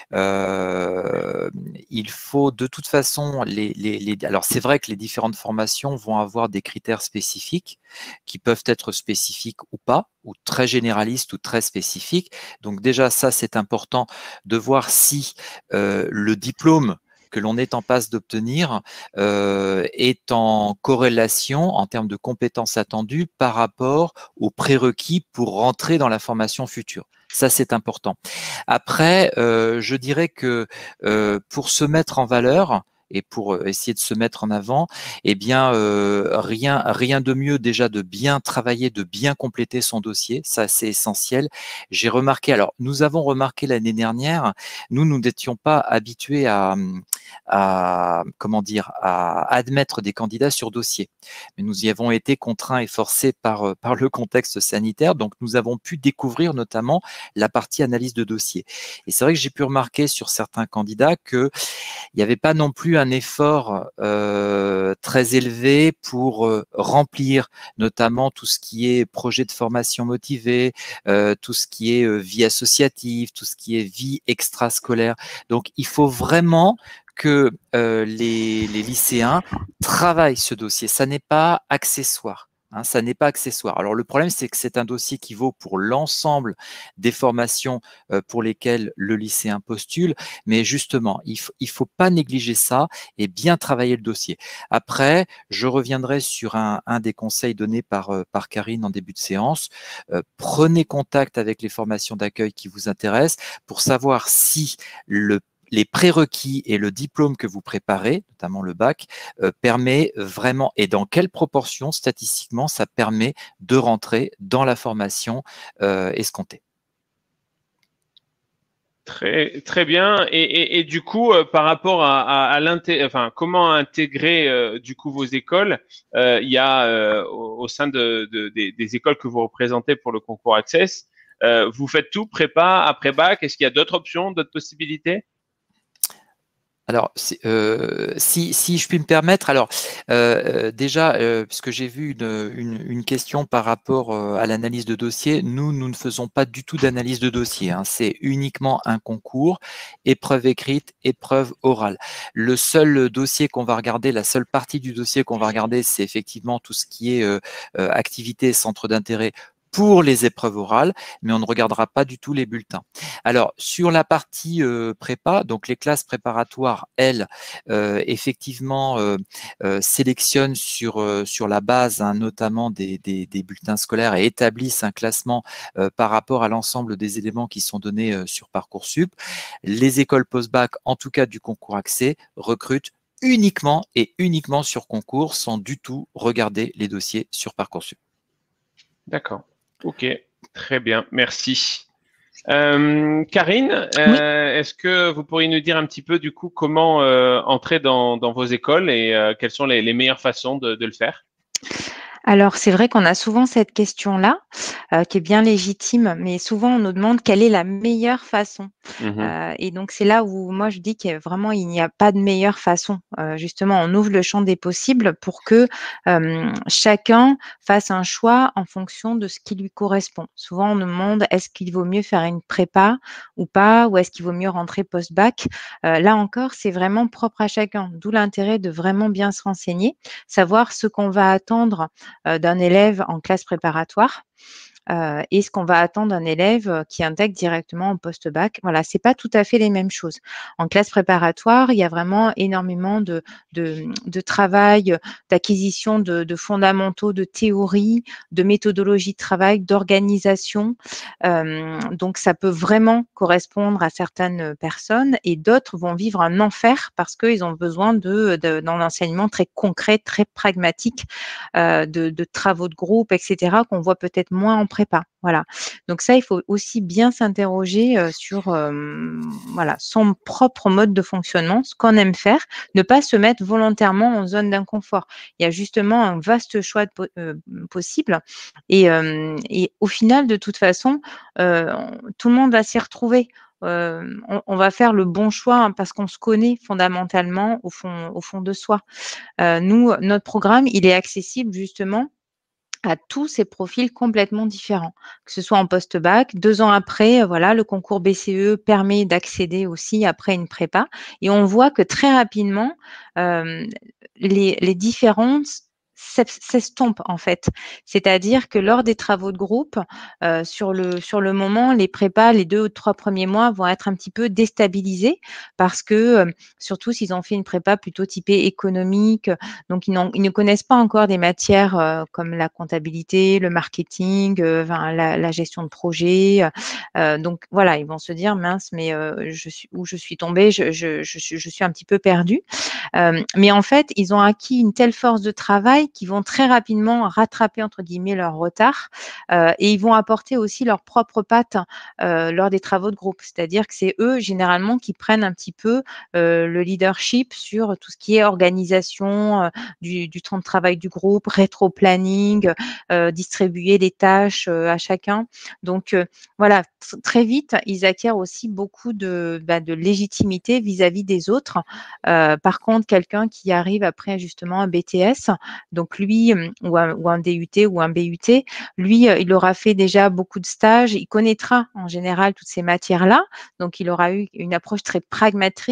il faut de toute façon, alors c'est vrai que les différentes formations vont avoir des critères spécifiques qui peuvent être spécifiques ou pas, ou très généralistes ou très spécifiques. Donc déjà, ça, c'est important de voir si le diplôme que l'on est en passe d'obtenir est en corrélation en termes de compétences attendues par rapport aux prérequis pour rentrer dans la formation future. Ça, c'est important. Après, je dirais que pour se mettre en valeur, et pour essayer de se mettre en avant, eh bien, rien de mieux déjà de bien travailler, de bien compléter son dossier. Ça, c'est essentiel. J'ai remarqué, alors nous avons remarqué l'année dernière, nous n'étions pas habitués comment dire, à admettre des candidats sur dossier. Mais nous y avons été contraints et forcés par le contexte sanitaire. Donc, nous avons pu découvrir notamment la partie analyse de dossier. Et c'est vrai que j'ai pu remarquer sur certains candidats que il n'y avait pas non plus un effort très élevé pour remplir notamment tout ce qui est projet de formation motivée, tout ce qui est vie associative, tout ce qui est vie extrascolaire. Donc, il faut vraiment que les lycéens travaillent ce dossier. Ça n'est pas accessoire. hein, ça n'est pas accessoire. Alors, le problème, c'est que c'est un dossier qui vaut pour l'ensemble des formations pour lesquelles le lycéen postule, mais justement, il faut pas négliger ça et bien travailler le dossier. Après, je reviendrai sur un des conseils donnés par Karine en début de séance. Prenez contact avec les formations d'accueil qui vous intéressent pour savoir si les prérequis et le diplôme que vous préparez, notamment le bac, permet vraiment, et dans quelle proportion statistiquement ça permet de rentrer dans la formation escomptée. Très, très bien. Et du coup, par rapport à comment intégrer du coup vos écoles, il y a au sein des écoles que vous représentez pour le concours Access, vous faites tout, prépa, après bac. Est-ce qu'il y a d'autres options, d'autres possibilités? Alors, si je puis me permettre, alors déjà, puisque j'ai vu une question par rapport à l'analyse de dossier, nous ne faisons pas du tout d'analyse de dossier, hein. C'est uniquement un concours, épreuve écrite, épreuve orale. Le seul dossier qu'on va regarder, la seule partie du dossier qu'on va regarder, c'est effectivement tout ce qui est activité et centre d'intérêt pour les épreuves orales, mais on ne regardera pas du tout les bulletins. Alors, sur la partie prépa, donc les classes préparatoires, elles, effectivement, sélectionnent sur la base, hein, notamment des bulletins scolaires et établissent un classement par rapport à l'ensemble des éléments qui sont donnés sur Parcoursup. Les écoles post-bac, en tout cas du concours accès, recrutent uniquement et uniquement sur concours, sans du tout regarder les dossiers sur Parcoursup. D'accord. Ok, très bien, merci. Karine, Oui. est-ce que vous pourriez nous dire un petit peu du coup comment entrer dans vos écoles et quelles sont les meilleures façons de le faire? Alors, c'est vrai qu'on a souvent cette question-là, qui est bien légitime, mais souvent on nous demande quelle est la meilleure façon. Et donc, c'est là où moi je dis qu'il n'y a pas de meilleure façon. Justement, on ouvre le champ des possibles pour que chacun fasse un choix en fonction de ce qui lui correspond. Souvent, on nous demande est-ce qu'il vaut mieux faire une prépa ou pas, ou est-ce qu'il vaut mieux rentrer post-bac. Là encore, c'est vraiment propre à chacun, d'où l'intérêt de vraiment bien se renseigner, savoir ce qu'on va attendre d'un élève en classe préparatoire. Et ce qu'on va attendre d'un élève qui intègre directement en post-bac. Voilà, c'est pas tout à fait les mêmes choses. En classe préparatoire, il y a vraiment énormément de travail, d'acquisition de fondamentaux, de théorie, de méthodologie de travail, d'organisation. Donc, ça peut vraiment correspondre à certaines personnes et d'autres vont vivre un enfer parce qu'ils ont besoin d'un enseignement très concret, très pragmatique, de travaux de groupe, etc., qu'on voit peut-être moins en prépa. Voilà. Donc ça, il faut aussi bien s'interroger sur voilà, son propre mode de fonctionnement, ce qu'on aime faire, ne pas se mettre volontairement en zone d'inconfort. Il y a justement un vaste choix possible et au final, de toute façon, tout le monde va s'y retrouver. On va faire le bon choix, hein, parce qu'on se connaît fondamentalement au fond de soi. Nous, notre programme, il est accessible justement à tous ces profils complètement différents, que ce soit en post-bac. 2 ans après, voilà, le concours BCE permet d'accéder aussi après une prépa et on voit que très rapidement, les différences s'estompent en fait. C'est-à-dire que lors des travaux de groupe, sur le moment, les prépas, les 2 ou 3 premiers mois vont être un petit peu déstabilisés parce que, surtout s'ils ont fait une prépa plutôt typée économique, donc ils ne connaissent pas encore des matières comme la comptabilité, le marketing, enfin, la gestion de projet. Donc voilà, ils vont se dire mince, mais je suis tombée, je suis un petit peu perdue. Mais en fait, ils ont acquis une telle force de travail qu'ils vont très rapidement rattraper entre guillemets leur retard et ils vont apporter aussi leur propre patte lors des travaux de groupe. C'est-à-dire que c'est eux généralement qui prennent un petit peu le leadership sur tout ce qui est organisation du temps de travail du groupe, rétro-planning, distribuer les tâches à chacun. Donc voilà, très vite, ils acquièrent aussi beaucoup de légitimité vis-à-vis des autres. Par contre, quelqu'un qui arrive après justement un BTS, donc lui, ou un DUT ou un BUT, lui, il aura fait déjà beaucoup de stages, il connaîtra en général toutes ces matières-là, donc il aura eu une approche très pragmatique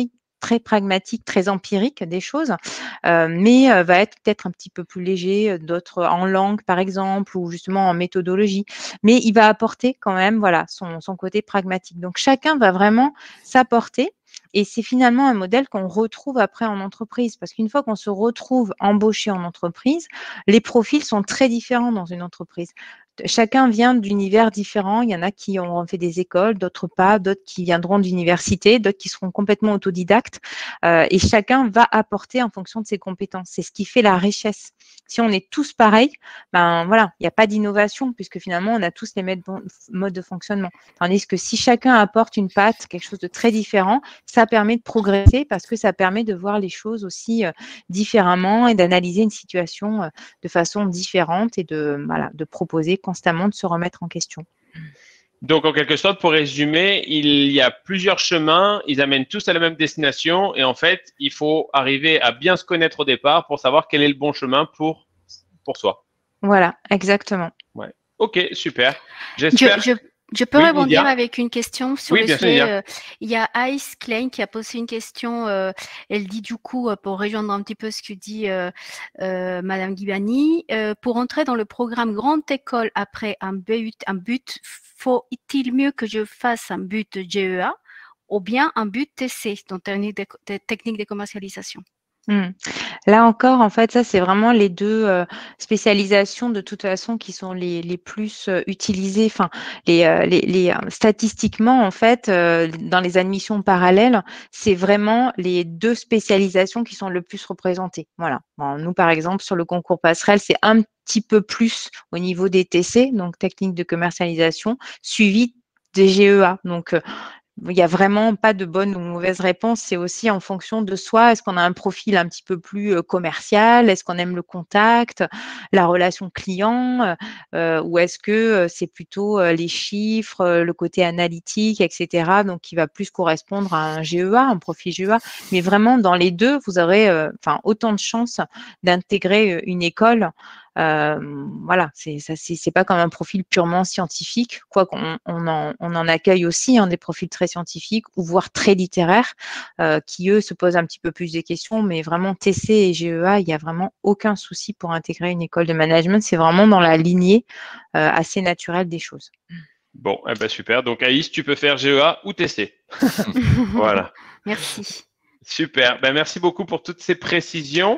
très pragmatique, très empirique des choses, mais va être peut-être un petit peu plus léger, d'autres en langue par exemple, ou justement en méthodologie. Mais il va apporter quand même voilà, son côté pragmatique. Donc chacun va vraiment s'apporter. Et c'est finalement un modèle qu'on retrouve après en entreprise, parce qu'une fois qu'on se retrouve embauché en entreprise, les profils sont très différents dans une entreprise. Chacun vient d'univers différents. Il y en a qui ont fait des écoles, d'autres pas, d'autres qui viendront d'universités, d'autres qui seront complètement autodidactes. Et chacun va apporter en fonction de ses compétences. C'est ce qui fait la richesse. Si on est tous pareils, ben voilà, il n'y a pas d'innovation puisque finalement on a tous les mêmes modes de fonctionnement. Tandis que si chacun apporte une patte, quelque chose de très différent, ça permet de progresser parce que ça permet de voir les choses aussi différemment et d'analyser une situation de façon différente et de proposer constamment de se remettre en question. Donc, en quelque sorte, pour résumer, il y a plusieurs chemins, ils amènent tous à la même destination et en fait, il faut arriver à bien se connaître au départ pour savoir quel est le bon chemin pour soi. Voilà, exactement. Ouais. Ok, super. J'espère. Je peux rebondir avec une question sur le sujet. Il y a Ice Klein qui a posé une question. Elle dit du coup, pour rejoindre un petit peu ce que dit Madame Ghibani, pour entrer dans le programme Grande École après un but, faut-il mieux que je fasse un but GEA ou bien un but TC, donc technique de commercialisation? Là encore, en fait, ça, c'est vraiment les deux spécialisations de toute façon qui sont les plus utilisées. Enfin, statistiquement, en fait, dans les admissions parallèles, c'est vraiment les deux spécialisations qui sont le plus représentées. Voilà. Bon, nous, par exemple, sur le concours passerelle, c'est un petit peu plus au niveau des TC, donc technique de commercialisation, suivi des GEA. Donc, il n'y a vraiment pas de bonne ou mauvaise réponse. C'est aussi en fonction de soi. Est-ce qu'on a un profil un petit peu plus commercial? Est-ce qu'on aime le contact, la relation client? Ou est-ce que c'est plutôt les chiffres, le côté analytique, etc. Donc, qui va plus correspondre à un GEA, un profil GEA. Mais vraiment, dans les deux, vous aurez autant de chances d'intégrer une école. Voilà, c'est pas comme un profil purement scientifique, quoi qu'on en accueille aussi des profils très scientifiques ou voire très littéraires qui eux se posent un petit peu plus des questions, mais vraiment TC et GEA, il n'y a vraiment aucun souci pour intégrer une école de management, c'est vraiment dans la lignée assez naturelle des choses. Bon, eh ben super. Donc Aïs, tu peux faire GEA ou TC. Voilà. Merci. Super, ben, merci beaucoup pour toutes ces précisions.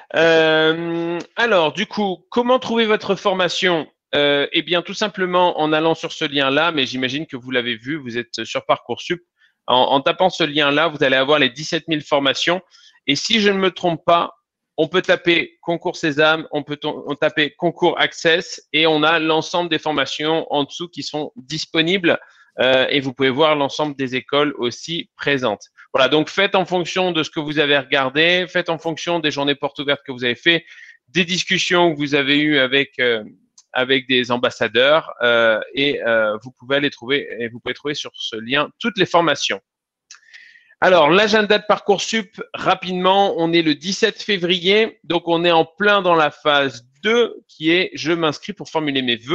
Alors, du coup, comment trouver votre formation? Eh bien, tout simplement en allant sur ce lien-là, mais j'imagine que vous l'avez vu, vous êtes sur Parcoursup. En tapant ce lien-là, vous allez avoir les 17 000 formations. Et si je ne me trompe pas, on peut taper Concours Sésame, on peut taper Concours Access et on a l'ensemble des formations en dessous qui sont disponibles et vous pouvez voir l'ensemble des écoles aussi présentes. Voilà, donc faites en fonction de ce que vous avez regardé, faites en fonction des journées portes ouvertes que vous avez fait, des discussions que vous avez eues avec des ambassadeurs et vous pouvez aller trouver et vous pouvez trouver sur ce lien toutes les formations. Alors, l'agenda de Parcoursup, rapidement, on est le 17 février, donc on est en plein dans la phase 2 qui est « Je m'inscris pour formuler mes vœux ».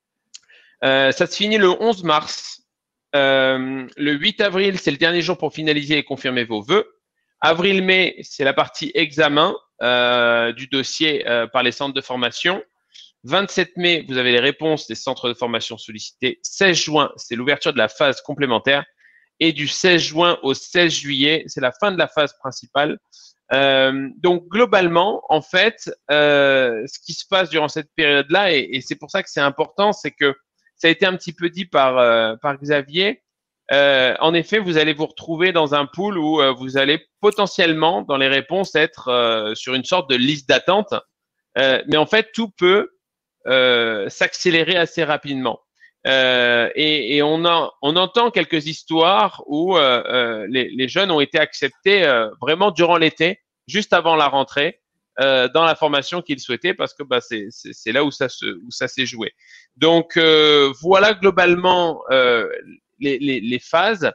Ça se finit le 11 mars. Le 8 avril, c'est le dernier jour pour finaliser et confirmer vos vœux. Avril-mai, c'est la partie examen du dossier par les centres de formation. 27 mai, vous avez les réponses des centres de formation sollicités. 16 juin, c'est l'ouverture de la phase complémentaire. Et du 16 juin au 16 juillet, c'est la fin de la phase principale. Donc, globalement, en fait, ce qui se passe durant cette période-là, et c'est pour ça que c'est important, c'est que ça a été un petit peu dit par Xavier. En effet, vous allez vous retrouver dans un pool où vous allez potentiellement, dans les réponses, être sur une sorte de liste d'attente. Mais en fait, tout peut s'accélérer assez rapidement. Et on entend quelques histoires où les jeunes ont été acceptés vraiment durant l'été, juste avant la rentrée, dans la formation qu'ils souhaitaient, parce que c'est là où ça s'est joué. Donc voilà globalement les phases,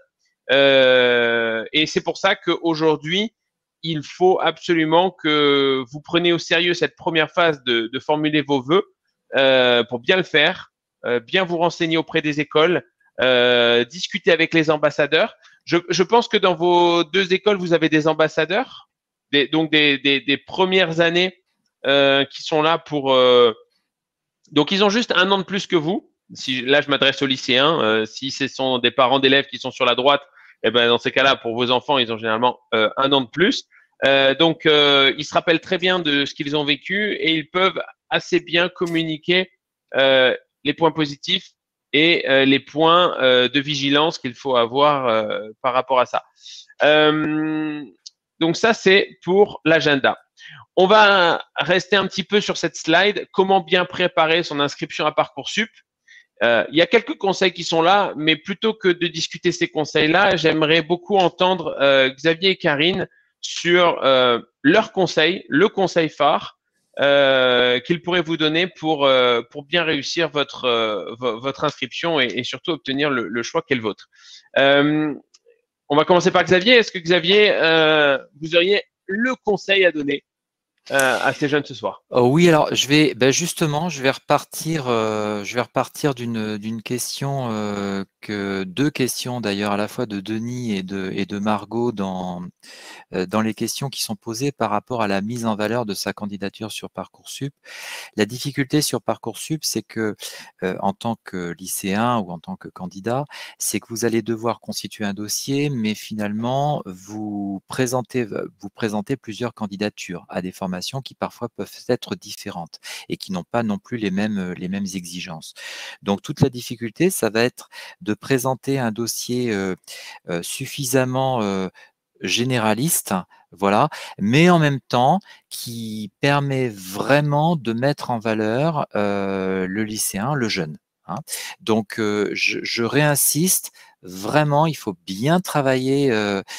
et c'est pour ça qu'aujourd'hui il faut absolument que vous preniez au sérieux cette première phase de formuler vos vœux pour bien le faire. Bien vous renseigner auprès des écoles, discuter avec les ambassadeurs. je pense que dans vos 2 écoles, vous avez des ambassadeurs, donc des premières années qui sont là pour… donc, ils ont juste 1 an de plus que vous. Là, je m'adresse aux lycéens. Si ce sont des parents d'élèves qui sont sur la droite, eh ben, dans ces cas-là, pour vos enfants, ils ont généralement 1 an de plus. Donc, ils se rappellent très bien de ce qu'ils ont vécu et ils peuvent assez bien communiquer les points positifs et les points de vigilance qu'il faut avoir par rapport à ça. Donc, ça, c'est pour l'agenda. On va rester un petit peu sur cette slide. Comment bien préparer son inscription à Parcoursup? Il y a quelques conseils qui sont là, mais plutôt que de discuter ces conseils-là, j'aimerais beaucoup entendre Xavier et Karine sur leurs conseils, le conseil phare qu'ils pourraient vous donner pour bien réussir votre inscription et surtout obtenir le choix qui est le vôtre. On va commencer par Xavier. Est-ce que Xavier, vous auriez le conseil à donner à ces jeunes ce soir? Oui, alors justement, je vais repartir d'une question deux questions d'ailleurs à la fois de Denis et de Margot dans les questions qui sont posées par rapport à la mise en valeur de sa candidature sur Parcoursup. La difficulté sur Parcoursup, c'est que en tant que lycéen ou en tant que candidat, c'est que vous allez devoir constituer un dossier, mais finalement vous présentez plusieurs candidatures à des formations qui parfois peuvent être différentes et qui n'ont pas non plus les mêmes exigences. Donc toute la difficulté, ça va être de présenter un dossier suffisamment généraliste, voilà, mais en même temps qui permet vraiment de mettre en valeur le lycéen, le jeune. Hein. Donc je réinsiste, vraiment, il faut bien travailler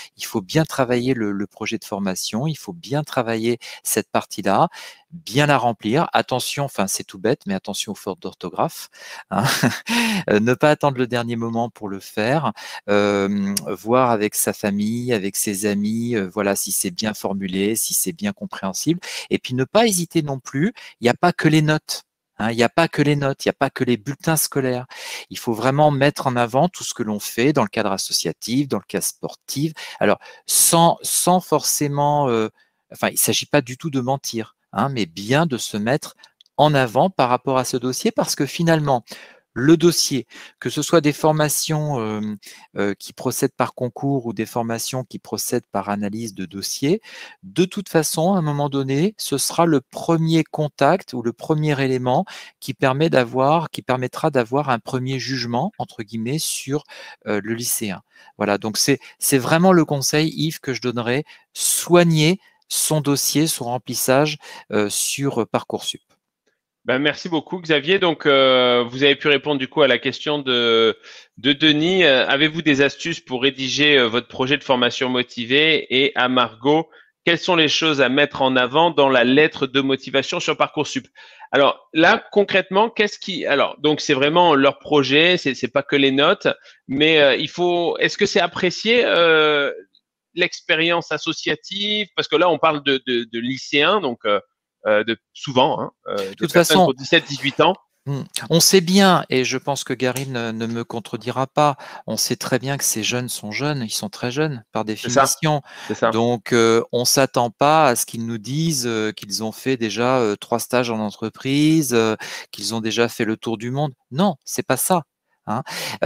le projet de formation, il faut bien travailler cette partie-là, bien la remplir. Attention, enfin c'est tout bête, mais attention aux fautes d'orthographe. Hein. Ne pas attendre le dernier moment pour le faire, voir avec sa famille, avec ses amis, voilà si c'est bien formulé, si c'est bien compréhensible. Et puis ne pas hésiter non plus, il n'y a pas que les notes. Hein, il n'y a pas que les notes, il n'y a pas que les bulletins scolaires. Il faut vraiment mettre en avant tout ce que l'on fait dans le cadre associatif, dans le cadre sportif. Alors, sans forcément… enfin, il ne s'agit pas du tout de mentir, hein, mais bien de se mettre en avant par rapport à ce dossier parce que finalement, le dossier, que ce soit des formations qui procèdent par concours ou des formations qui procèdent par analyse de dossier, de toute façon, à un moment donné, ce sera le premier contact ou le premier élément qui permettra d'avoir un premier jugement, entre guillemets, sur le lycéen. Voilà, donc c'est vraiment le conseil, Yves, que je donnerais, soigner son dossier, son remplissage sur Parcoursup. Ben, merci beaucoup, Xavier. Donc, vous avez pu répondre du coup à la question de Denis. Avez-vous des astuces pour rédiger votre projet de formation motivée? Et à Margot, quelles sont les choses à mettre en avant dans la lettre de motivation sur Parcoursup? Alors là, concrètement, alors, donc c'est vraiment leur projet, c'est pas que les notes, mais est-ce que c'est apprécié l'expérience associative? Parce que là, on parle de lycéens, donc souvent, hein, de toute façon, pour 17-18 ans. On sait bien, et je pense que Garine ne me contredira pas, on sait très bien que ces jeunes sont jeunes, ils sont très jeunes par définition. C'est ça. Donc, on ne s'attend pas à ce qu'ils nous disent qu'ils ont fait déjà 3 stages en entreprise, qu'ils ont déjà fait le tour du monde. Non, c'est pas ça. Hein.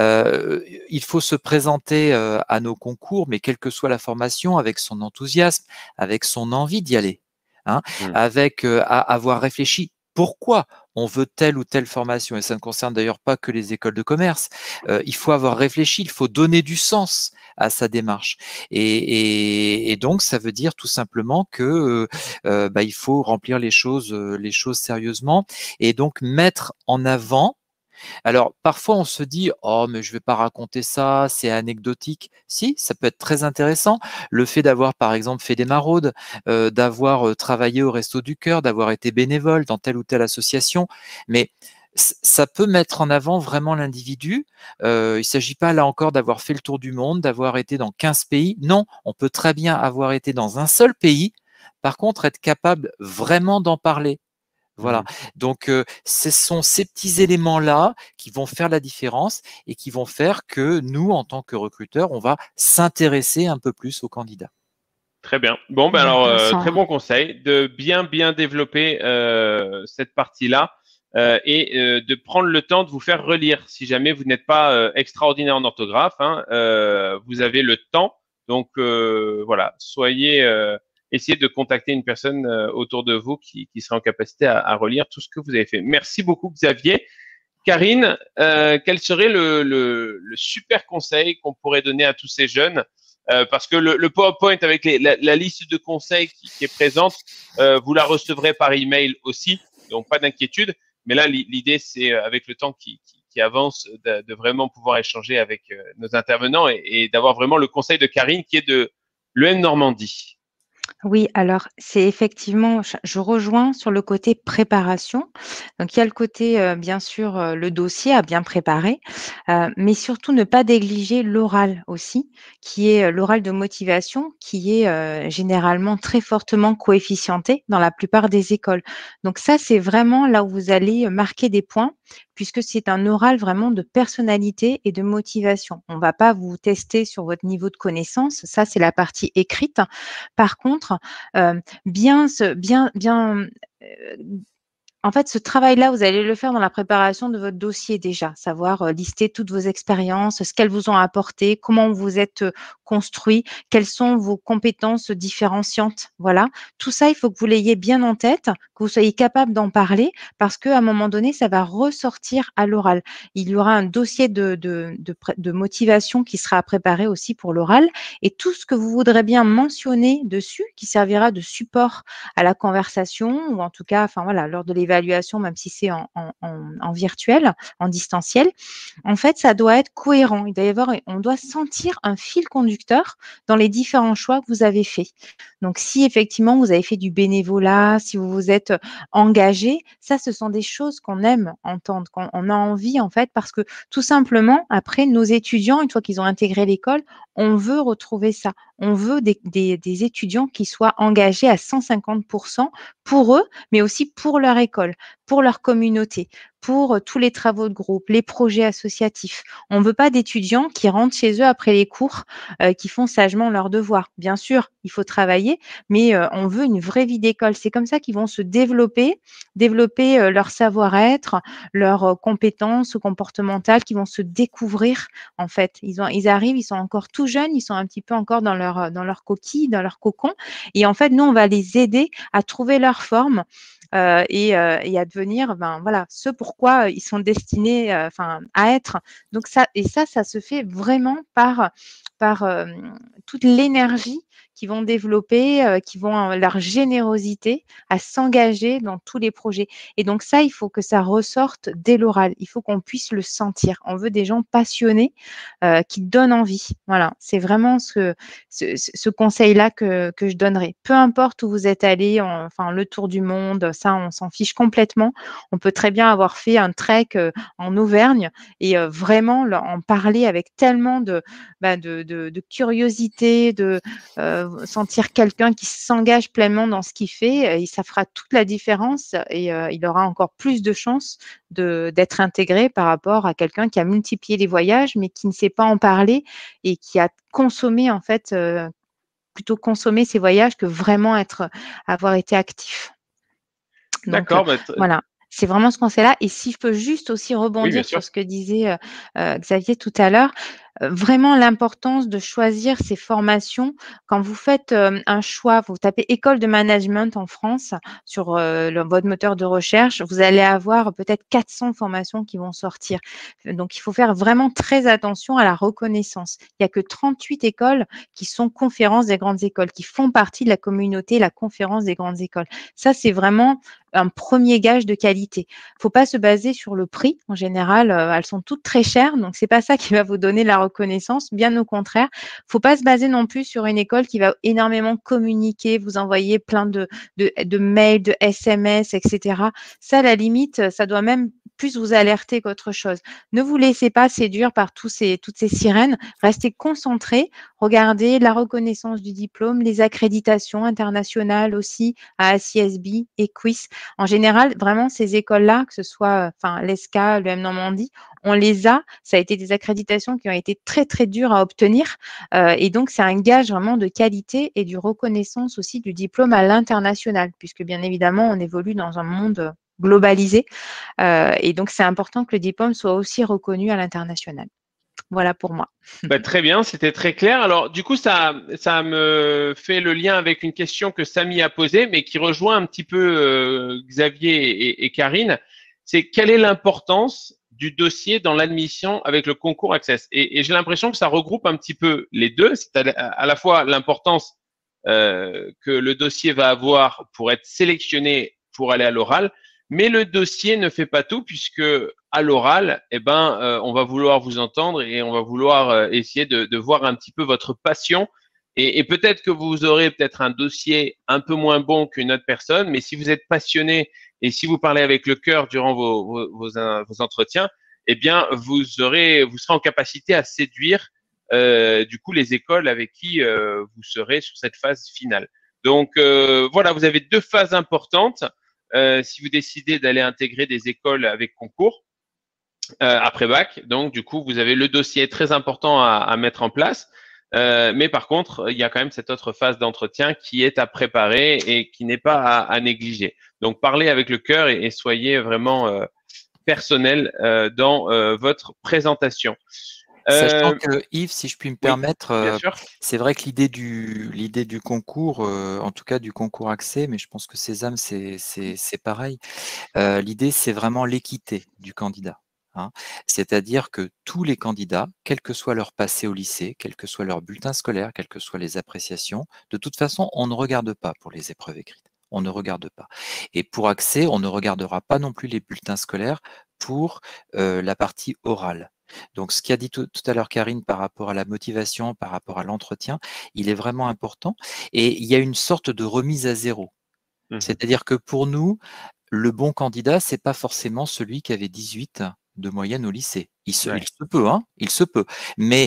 Il faut se présenter à nos concours, mais quelle que soit la formation, avec son enthousiasme, avec son envie d'y aller. Hein, avec avoir réfléchi pourquoi on veut telle ou telle formation, et ça ne concerne d'ailleurs pas que les écoles de commerce. Il faut avoir réfléchi, il faut donner du sens à sa démarche. Et donc, ça veut dire tout simplement que il faut remplir les choses sérieusement et donc mettre en avant. Alors, parfois, on se dit « Oh, mais je ne vais pas raconter ça, c'est anecdotique. » Si, ça peut être très intéressant. Le fait d'avoir, par exemple, fait des maraudes, d'avoir travaillé au Resto du Cœur, d'avoir été bénévole dans telle ou telle association. Mais ça peut mettre en avant vraiment l'individu. Il ne s'agit pas, là encore, d'avoir fait le tour du monde, d'avoir été dans 15 pays. Non, on peut très bien avoir été dans un seul pays. Par contre, être capable vraiment d'en parler. Voilà. Donc, ce sont ces petits éléments-là qui vont faire la différence et qui vont faire que nous, en tant que recruteurs, on va s'intéresser un peu plus aux candidats. Très bien. Bon, ben alors, très bon conseil de bien développer cette partie-là et de prendre le temps de vous faire relire. Si jamais vous n'êtes pas extraordinaire en orthographe, hein, vous avez le temps. Donc, voilà, essayez de contacter une personne autour de vous qui sera en capacité à relire tout ce que vous avez fait. Merci beaucoup, Xavier. Karine, quel serait le super conseil qu'on pourrait donner à tous ces jeunes? Parce que le PowerPoint avec la liste de conseils qui est présente, vous la recevrez par email aussi, donc pas d'inquiétude. Mais là, l'idée, c'est avec le temps qui avance, de vraiment pouvoir échanger avec nos intervenants et d'avoir vraiment le conseil de Karine qui est de l'EM Normandie. Oui, alors c'est effectivement, je rejoins sur le côté préparation. Donc il y a le côté, bien sûr, le dossier à bien préparer, mais surtout ne pas négliger l'oral aussi, qui est l'oral de motivation, qui est généralement très fortement coefficienté dans la plupart des écoles. Donc ça, c'est vraiment là où vous allez marquer des points, puisque c'est un oral vraiment de personnalité et de motivation. On ne va pas vous tester sur votre niveau de connaissance, ça c'est la partie écrite. Par contre, en fait, ce travail-là, vous allez le faire dans la préparation de votre dossier déjà, savoir lister toutes vos expériences, ce qu'elles vous ont apporté, comment vous êtes construit, quelles sont vos compétences différenciantes. Voilà, tout ça, il faut que vous l'ayez bien en tête, que vous soyez capable d'en parler, parce qu'à un moment donné, ça va ressortir à l'oral. Il y aura un dossier de motivation qui sera préparé aussi pour l'oral, et tout ce que vous voudrez bien mentionner dessus, qui servira de support à la conversation, ou en tout cas, enfin voilà, lors de l'évaluation, même si c'est en virtuel, en distanciel, en fait, ça doit être cohérent. On doit sentir un fil conducteur dans les différents choix que vous avez faits. Donc, si effectivement vous avez fait du bénévolat, si vous vous êtes engagé, ça, ce sont des choses qu'on aime entendre, qu'on a envie en fait, parce que tout simplement, après, nos étudiants, une fois qu'ils ont intégré l'école, on veut retrouver ça. On veut des étudiants qui soient engagés à 150% pour eux, mais aussi pour leur école, pour leur communauté, pour tous les travaux de groupe, les projets associatifs. On ne veut pas d'étudiants qui rentrent chez eux après les cours, qui font sagement leurs devoirs. Bien sûr, il faut travailler, mais on veut une vraie vie d'école. C'est comme ça qu'ils vont se développer leur savoir-être, leurs compétences comportementales, qui vont se découvrir en fait. Ils arrivent, ils sont encore tout jeunes, ils sont un petit peu encore dans leur coquille, dans leur cocon. Et en fait, nous, on va les aider à trouver leur forme et à devenir, voilà, ce pourquoi ils sont destinés, à être. Donc ça se fait vraiment par toute l'énergie qu'ils vont développer, leur générosité à s'engager dans tous les projets. Et donc ça, il faut que ça ressorte dès l'oral. Il faut qu'on puisse le sentir. On veut des gens passionnés qui donnent envie. Voilà, c'est vraiment ce conseil-là que je donnerais. Peu importe où vous êtes allé, le tour du monde, ça, on s'en fiche complètement. On peut très bien avoir fait un trek en Auvergne et vraiment en parler avec tellement de curiosité, de sentir quelqu'un qui s'engage pleinement dans ce qu'il fait, et ça fera toute la différence et il aura encore plus de chances d'être intégré par rapport à quelqu'un qui a multiplié les voyages mais qui ne sait pas en parler et qui a consommé en fait plutôt consommer ses voyages que vraiment avoir été actif. D'accord. Voilà. C'est vraiment ce conseil-là. Et si je peux juste aussi rebondir sur ce que disait Xavier tout à l'heure, vraiment l'importance de choisir ces formations. Quand vous faites un choix, vous tapez école de management en France sur votre moteur de recherche, vous allez avoir peut-être 400 formations qui vont sortir. Donc, il faut faire vraiment très attention à la reconnaissance. Il n'y a que 38 écoles qui sont conférences des grandes écoles, qui font partie de la communauté, la conférence des grandes écoles. Ça, c'est vraiment un premier gage de qualité. Il ne faut pas se baser sur le prix. En général, elles sont toutes très chères, donc c'est pas ça qui va vous donner la reconnaissance. Bien au contraire, il ne faut pas se baser non plus sur une école qui va énormément communiquer, vous envoyer plein de mails, de SMS, etc. Ça, à la limite, ça doit même plus vous alerter qu'autre chose. Ne vous laissez pas séduire par toutes ces sirènes. Restez concentrés. Regardez la reconnaissance du diplôme, les accréditations internationales aussi à ACSB et QUIS. En général, vraiment, ces écoles-là, que ce soit l'ESCA, l'EM Normandie, on les a. Ça a été des accréditations qui ont été très, très dures à obtenir. Et donc, c'est un gage vraiment de qualité et du reconnaissance aussi du diplôme à l'international, puisque bien évidemment, on évolue dans un monde globalisé. Et donc, c'est important que le diplôme soit aussi reconnu à l'international. Voilà pour moi. Très bien, c'était très clair. Alors, du coup, ça me fait le lien avec une question que Samy a posée, mais qui rejoint un petit peu Xavier et Karine. C'est quelle est l'importance du dossier dans l'admission avec le concours Access? Et j'ai l'impression que ça regroupe un petit peu les deux. C'est à la fois l'importance que le dossier va avoir pour être sélectionné pour aller à l'oral, mais le dossier ne fait pas tout, puisque à l'oral, on va vouloir vous entendre et on va vouloir essayer de voir un petit peu votre passion. Et peut-être que vous aurez peut-être un dossier un peu moins bon qu'une autre personne, mais si vous êtes passionné et si vous parlez avec le cœur durant vos entretiens, vous serez en capacité à séduire du coup les écoles avec qui vous serez sur cette phase finale. Donc voilà, vous avez deux phases importantes. Si vous décidez d'aller intégrer des écoles avec concours après bac, donc du coup vous avez le dossier très important à mettre en place, mais par contre il y a quand même cette autre phase d'entretien qui est à préparer et qui n'est pas à négliger. Donc parlez avec le cœur et soyez vraiment personnel dans votre présentation. Sachant que Yves, si je puis me permettre, oui, c'est vrai que l'idée du concours, en tout cas du concours accès, mais je pense que Sésame c'est pareil. L'idée c'est vraiment l'équité du candidat. Hein. C'est-à-dire que tous les candidats, quel que soit leur passé au lycée, quel que soit leur bulletin scolaire, quelles que soient les appréciations, de toute façon, on ne regarde pas pour les épreuves écrites. On ne regarde pas. Et pour accès, on ne regardera pas non plus les bulletins scolaires pour la partie orale. Donc, ce qu'a dit tout à l'heure Karine par rapport à la motivation, par rapport à l'entretien, il est vraiment important. Et il y a une sorte de remise à zéro. C'est-à-dire que pour nous, le bon candidat, c'est pas forcément celui qui avait 18 de moyenne au lycée. Il se peut, hein, il se peut. Mais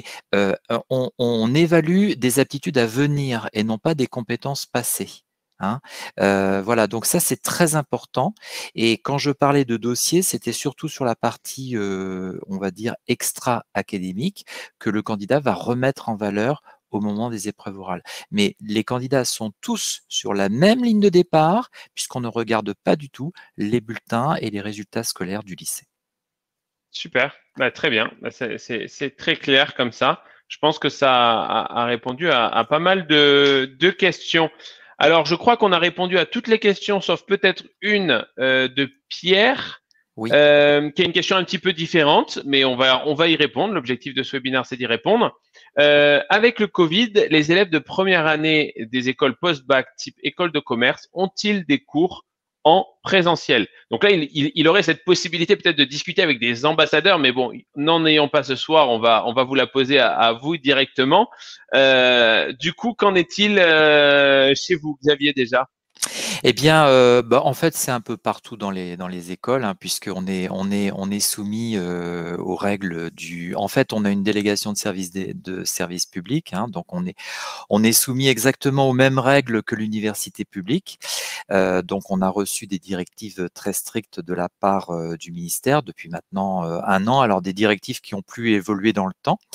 on évalue des aptitudes à venir et non pas des compétences passées. Hein. Voilà, donc ça c'est très important. Et quand je parlais de dossier, c'était surtout sur la partie, on va dire, extra-académique que le candidat va remettre en valeur au moment des épreuves orales. Mais les candidats sont tous sur la même ligne de départ, puisqu'on ne regarde pas du tout les bulletins et les résultats scolaires du lycée. Super, très bien. C'est très clair comme ça. Je pense que ça a répondu à pas mal de questions. Alors, je crois qu'on a répondu à toutes les questions, sauf peut-être une de Pierre, oui. qui est une question un petit peu différente, mais on va y répondre. L'objectif de ce webinaire, c'est d'y répondre. Avec le Covid, les élèves de première année des écoles post-bac type école de commerce ont-ils des cours en présentiel? Donc là, il aurait cette possibilité peut-être de discuter avec des ambassadeurs, mais bon, n'en ayant pas ce soir, on va vous la poser à vous directement. Du coup, qu'en est-il chez vous, Xavier, déjà? Eh bien, en fait, c'est un peu partout dans les écoles, hein, puisqu'on est soumis aux règles du. En fait, on a une délégation de service public, hein, donc on est soumis exactement aux mêmes règles que l'université publique. Donc, on a reçu des directives très strictes de la part du ministère depuis maintenant 1 an. Alors, des directives qui ont plus évolué dans le temps.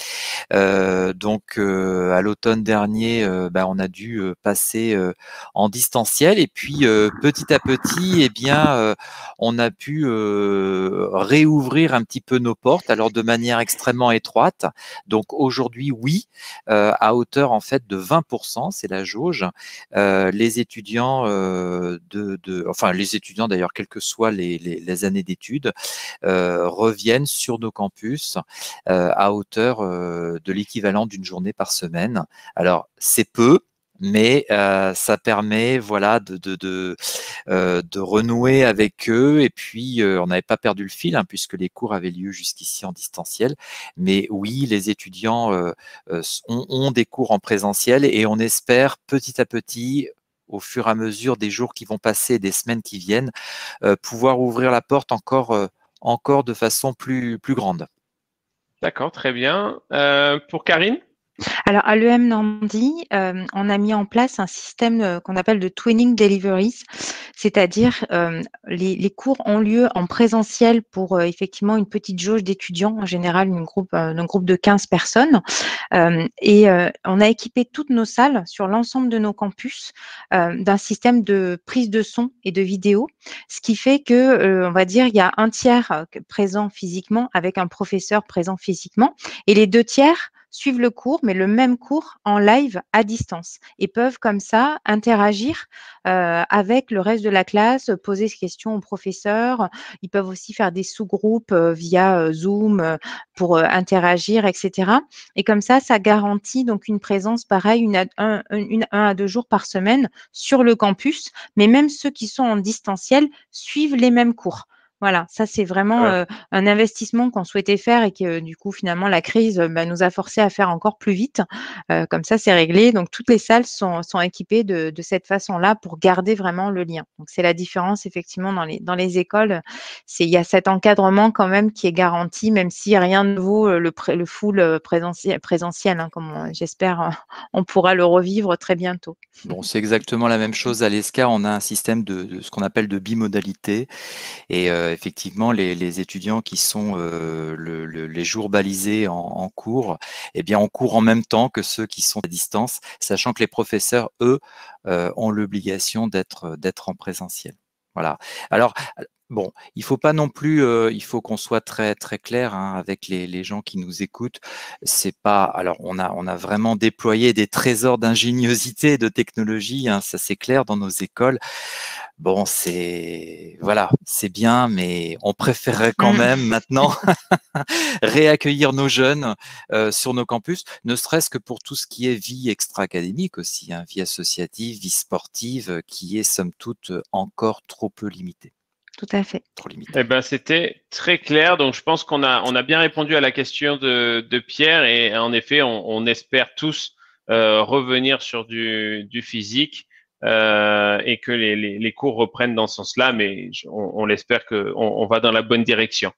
Donc, à l'automne dernier, on a dû passer en distanciel. Et puis, petit à petit, eh bien, on a pu réouvrir un petit peu nos portes, alors de manière extrêmement étroite. Donc, aujourd'hui, oui, à hauteur en fait de 20%, c'est la jauge. Les étudiants les étudiants d'ailleurs, quelles que soient les années d'études, reviennent sur nos campus à hauteur de l'équivalent d'une journée par semaine. Alors, c'est peu, mais ça permet voilà de renouer avec eux. Et puis on n'avait pas perdu le fil, hein, puisque les cours avaient lieu jusqu'ici en distanciel. Mais oui, les étudiants ont des cours en présentiel et on espère petit à petit, au fur et à mesure des jours qui vont passer, des semaines qui viennent, pouvoir ouvrir la porte encore encore de façon plus grande. D'accord, très bien. Pour Karine? Alors, à l'EM Normandie, on a mis en place un système qu'on appelle de Twinning Deliveries, c'est-à-dire les cours ont lieu en présentiel pour effectivement une petite jauge d'étudiants, en général un groupe de 15 personnes. On a équipé toutes nos salles sur l'ensemble de nos campus d'un système de prise de son et de vidéo, ce qui fait que, on va dire, il y a un tiers présent physiquement avec un professeur présent physiquement et les 2 tiers suivent le cours, mais le même cours en live à distance et peuvent comme ça interagir avec le reste de la classe, poser des questions au professeur. Ils peuvent aussi faire des sous-groupes via Zoom pour interagir, etc. Et comme ça garantit donc une présence pareille, 1 à 2 jours par semaine sur le campus, mais même ceux qui sont en distanciel suivent les mêmes cours. Voilà, ça c'est vraiment un investissement qu'on souhaitait faire et que du coup finalement la crise nous a forcé à faire encore plus vite. Comme ça c'est réglé. Donc toutes les salles sont équipées de cette façon-là pour garder vraiment le lien. Donc c'est la différence effectivement dans les écoles. Il y a cet encadrement quand même qui est garanti, même si rien ne vaut le full présentiel, hein, comme j'espère on pourra le revivre très bientôt. Bon, c'est exactement la même chose à l'ESCA. On a un système de ce qu'on appelle de bimodalité. Et effectivement, les étudiants qui sont les jours balisés en cours, eh bien, on court en même temps que ceux qui sont à distance, sachant que les professeurs, eux, ont l'obligation d'être en présentiel. Voilà. Alors, bon, il faut pas non plus, il faut qu'on soit très très clair hein, avec les gens qui nous écoutent. C'est pas, alors on a vraiment déployé des trésors d'ingéniosité, de technologie, hein, ça c'est clair dans nos écoles. Bon, voilà, c'est bien, mais on préférerait quand même maintenant réaccueillir nos jeunes sur nos campus, ne serait-ce que pour tout ce qui est vie extra-académique aussi, hein, vie associative, vie sportive, qui est somme toute encore trop peu limitée. Tout à fait. Trop limité. Eh ben, c'était très clair. Donc, je pense qu'on a bien répondu à la question de Pierre et en effet, on espère tous revenir sur du physique et que les cours reprennent dans ce sens-là, mais on l'espère qu'on va dans la bonne direction.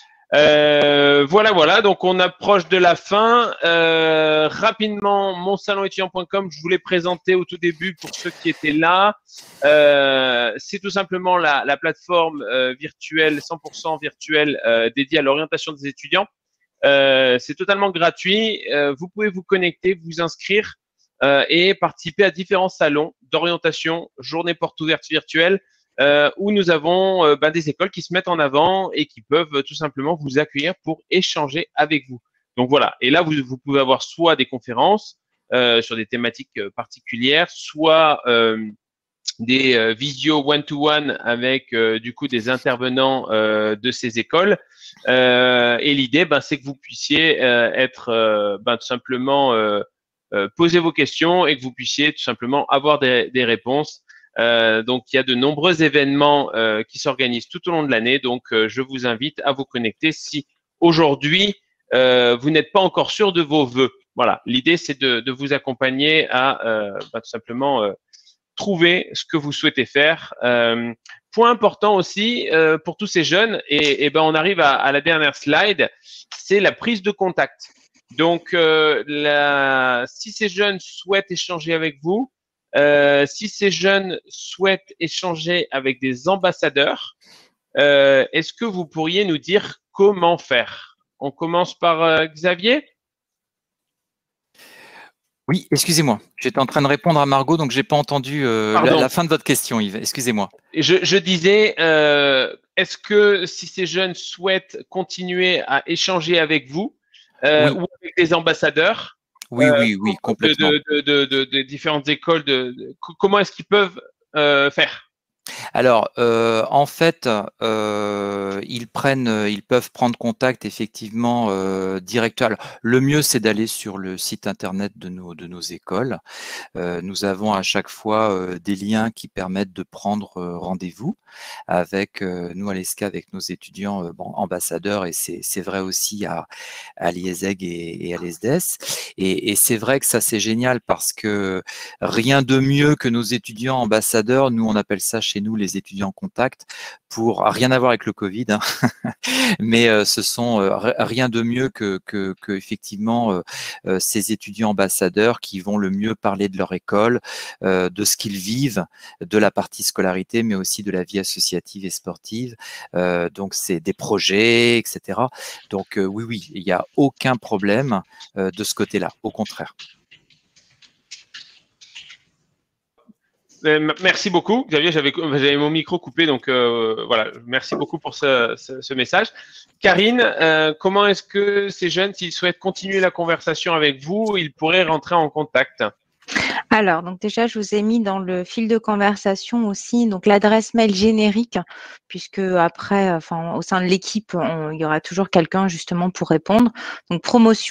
Voilà. Donc, on approche de la fin. Rapidement, monsalonétudiant.com, je voulais présenter au tout début pour ceux qui étaient là. C'est tout simplement la plateforme virtuelle, 100% virtuelle, dédiée à l'orientation des étudiants. C'est totalement gratuit. Vous pouvez vous connecter, vous inscrire et participer à différents salons d'orientation, journée porte ouverte virtuelle, où nous avons des écoles qui se mettent en avant et qui peuvent tout simplement vous accueillir pour échanger avec vous. Donc voilà. Et là, vous pouvez avoir soit des conférences sur des thématiques particulières, soit des visio one-to-one avec du coup des intervenants de ces écoles. Et l'idée, c'est que vous puissiez être tout simplement poser vos questions et que vous puissiez tout simplement avoir des réponses. Donc, il y a de nombreux événements qui s'organisent tout au long de l'année. Donc, je vous invite à vous connecter si aujourd'hui, vous n'êtes pas encore sûr de vos vœux. Voilà, l'idée, c'est de vous accompagner à tout simplement trouver ce que vous souhaitez faire. Point important aussi pour tous ces jeunes, et on arrive à la dernière slide, c'est la prise de contact. Donc, si ces jeunes souhaitent échanger avec vous, si ces jeunes souhaitent échanger avec des ambassadeurs, est-ce que vous pourriez nous dire comment faire? On commence par Xavier. Oui, excusez-moi. J'étais en train de répondre à Margot, donc j'ai pas entendu la fin de votre question, Yves. Excusez-moi. Je disais, est-ce que si ces jeunes souhaitent continuer à échanger avec vous ou avec des ambassadeurs, oui, complètement. de différentes écoles, comment est-ce qu'ils peuvent faire? Alors, en fait, ils peuvent prendre contact effectivement directement. Le mieux, c'est d'aller sur le site internet de nos écoles. Nous avons à chaque fois des liens qui permettent de prendre rendez-vous avec nous à l'ESCA, avec nos étudiants ambassadeurs, et c'est vrai aussi à l'IESEG et à l'ESDES. Et c'est vrai que ça, c'est génial parce que rien de mieux que nos étudiants ambassadeurs, nous on appelle ça chez nous nous, les étudiants contactent pour rien à voir avec le Covid, hein, mais ce sont rien de mieux que effectivement ces étudiants ambassadeurs qui vont le mieux parler de leur école, de ce qu'ils vivent, de la partie scolarité, mais aussi de la vie associative et sportive. Donc c'est des projets, etc. Donc oui, il n'y a aucun problème de ce côté-là, au contraire. Merci beaucoup, Xavier. J'avais mon micro coupé, donc voilà. Merci beaucoup pour ce message. Karine, comment est-ce que ces jeunes, s'ils souhaitent continuer la conversation avec vous, ils pourraient rentrer en contact? Alors, donc déjà, je vous ai mis dans le fil de conversation aussi donc l'adresse mail générique, puisque après, enfin, au sein de l'équipe, il y aura toujours quelqu'un justement pour répondre. Donc,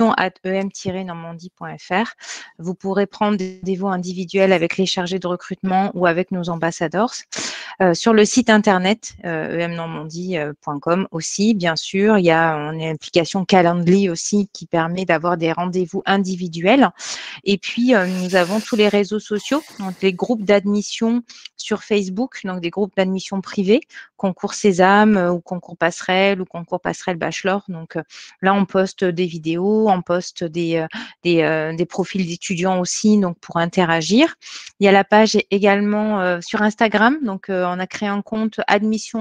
promotion@em-normandie.fr. Vous pourrez prendre des rendez-vous individuels avec les chargés de recrutement ou avec nos ambassadors. Sur le site internet emnormandie.com aussi, bien sûr, il y a une application Calendly aussi qui permet d'avoir des rendez-vous individuels. Et puis, nous avons tous les réseaux sociaux, donc les groupes d'admission sur Facebook, donc des groupes d'admission privés, concours Sésame ou concours Passerelle ou concours Passerelle Bachelor. Donc là, on poste des vidéos, on poste des profils d'étudiants aussi, donc pour interagir. Il y a la page également sur Instagram, donc on a créé un compte admission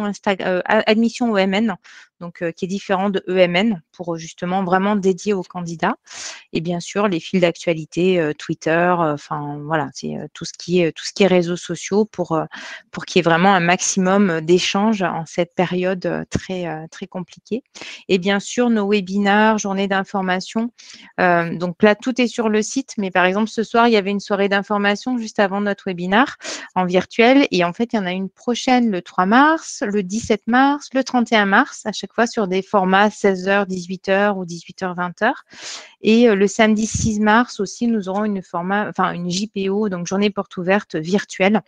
EMN, donc qui est différent de EMN pour justement vraiment dédié aux candidats. Et bien sûr, les fils d'actualité, Twitter, enfin voilà, c'est tout ce qui est réseaux sociaux pour qu'il y ait vraiment un maximum d'échanges en cette période très compliquée. Et bien sûr, nos webinaires, journées d'information. Donc là, tout est sur le site, mais par exemple, ce soir, il y avait une soirée d'information juste avant notre webinaire en virtuel. Et en fait, il y en a une prochaine le 3 mars, le 17 mars, le 31 mars, à chaque fois sur des formats 16h, 18h ou 18h, 20h. Et le samedi 6 mars aussi, nous aurons une JPO, donc journée porte ouverte virtuelle,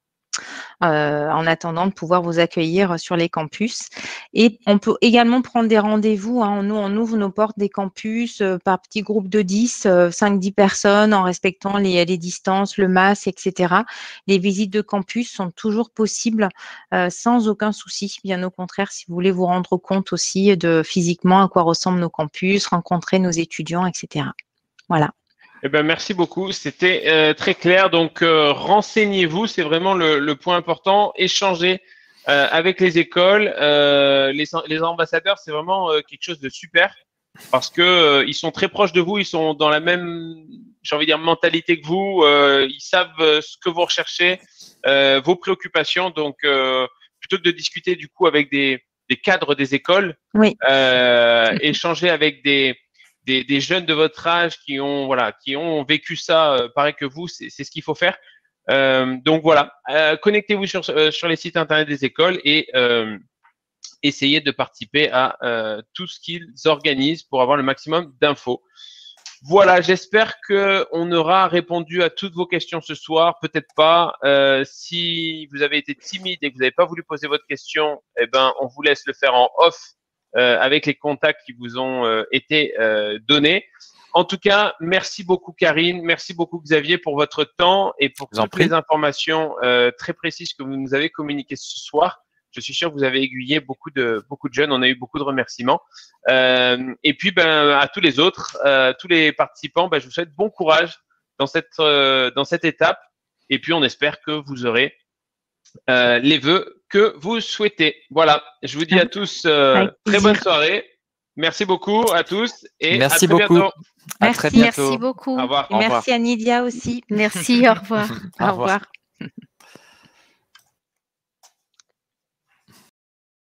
en attendant de pouvoir vous accueillir sur les campus. Et on peut également prendre des rendez-vous. Nous, on ouvre nos portes des campus par petits groupes de 10, 5-10 personnes en respectant les distances, le masque, etc. Les visites de campus sont toujours possibles sans aucun souci. Bien au contraire, si vous voulez vous rendre compte aussi de physiquement à quoi ressemblent nos campus, rencontrer nos étudiants, etc. Voilà. Eh ben, merci beaucoup. C'était très clair. Donc, renseignez-vous. C'est vraiment le point important. Échangez avec les écoles. Les ambassadeurs, c'est vraiment quelque chose de super parce que ils sont très proches de vous. Ils sont dans la même, j'ai envie de dire, mentalité que vous. Ils savent ce que vous recherchez, vos préoccupations. Donc, plutôt que de discuter du coup avec des cadres des écoles, oui. Échanger avec des jeunes de votre âge qui ont vécu ça pareil que vous, c'est ce qu'il faut faire. Donc voilà, connectez-vous sur les sites internet des écoles et essayez de participer à tout ce qu'ils organisent pour avoir le maximum d'infos. Voilà, j'espère qu'on aura répondu à toutes vos questions ce soir. Peut-être pas. Si vous avez été timide et que vous n'avez pas voulu poser votre question, eh ben, on vous laisse le faire en off avec les contacts qui vous ont été donnés. En tout cas, merci beaucoup Karine, merci beaucoup Xavier pour votre temps et pour toutes les informations très précises que vous nous avez communiquées ce soir. Je suis sûr que vous avez aiguillé beaucoup de jeunes. On a eu beaucoup de remerciements. Et puis, à tous les autres, tous les participants, je vous souhaite bon courage dans cette étape. Et puis, on espère que vous aurez les vœux que vous souhaitez. Voilà. Je vous dis à tous très bonne soirée. Merci beaucoup à tous et à très bientôt. Merci, à très bientôt. Merci beaucoup. Au revoir. Et merci à Nidia aussi. Merci, au revoir. Au revoir.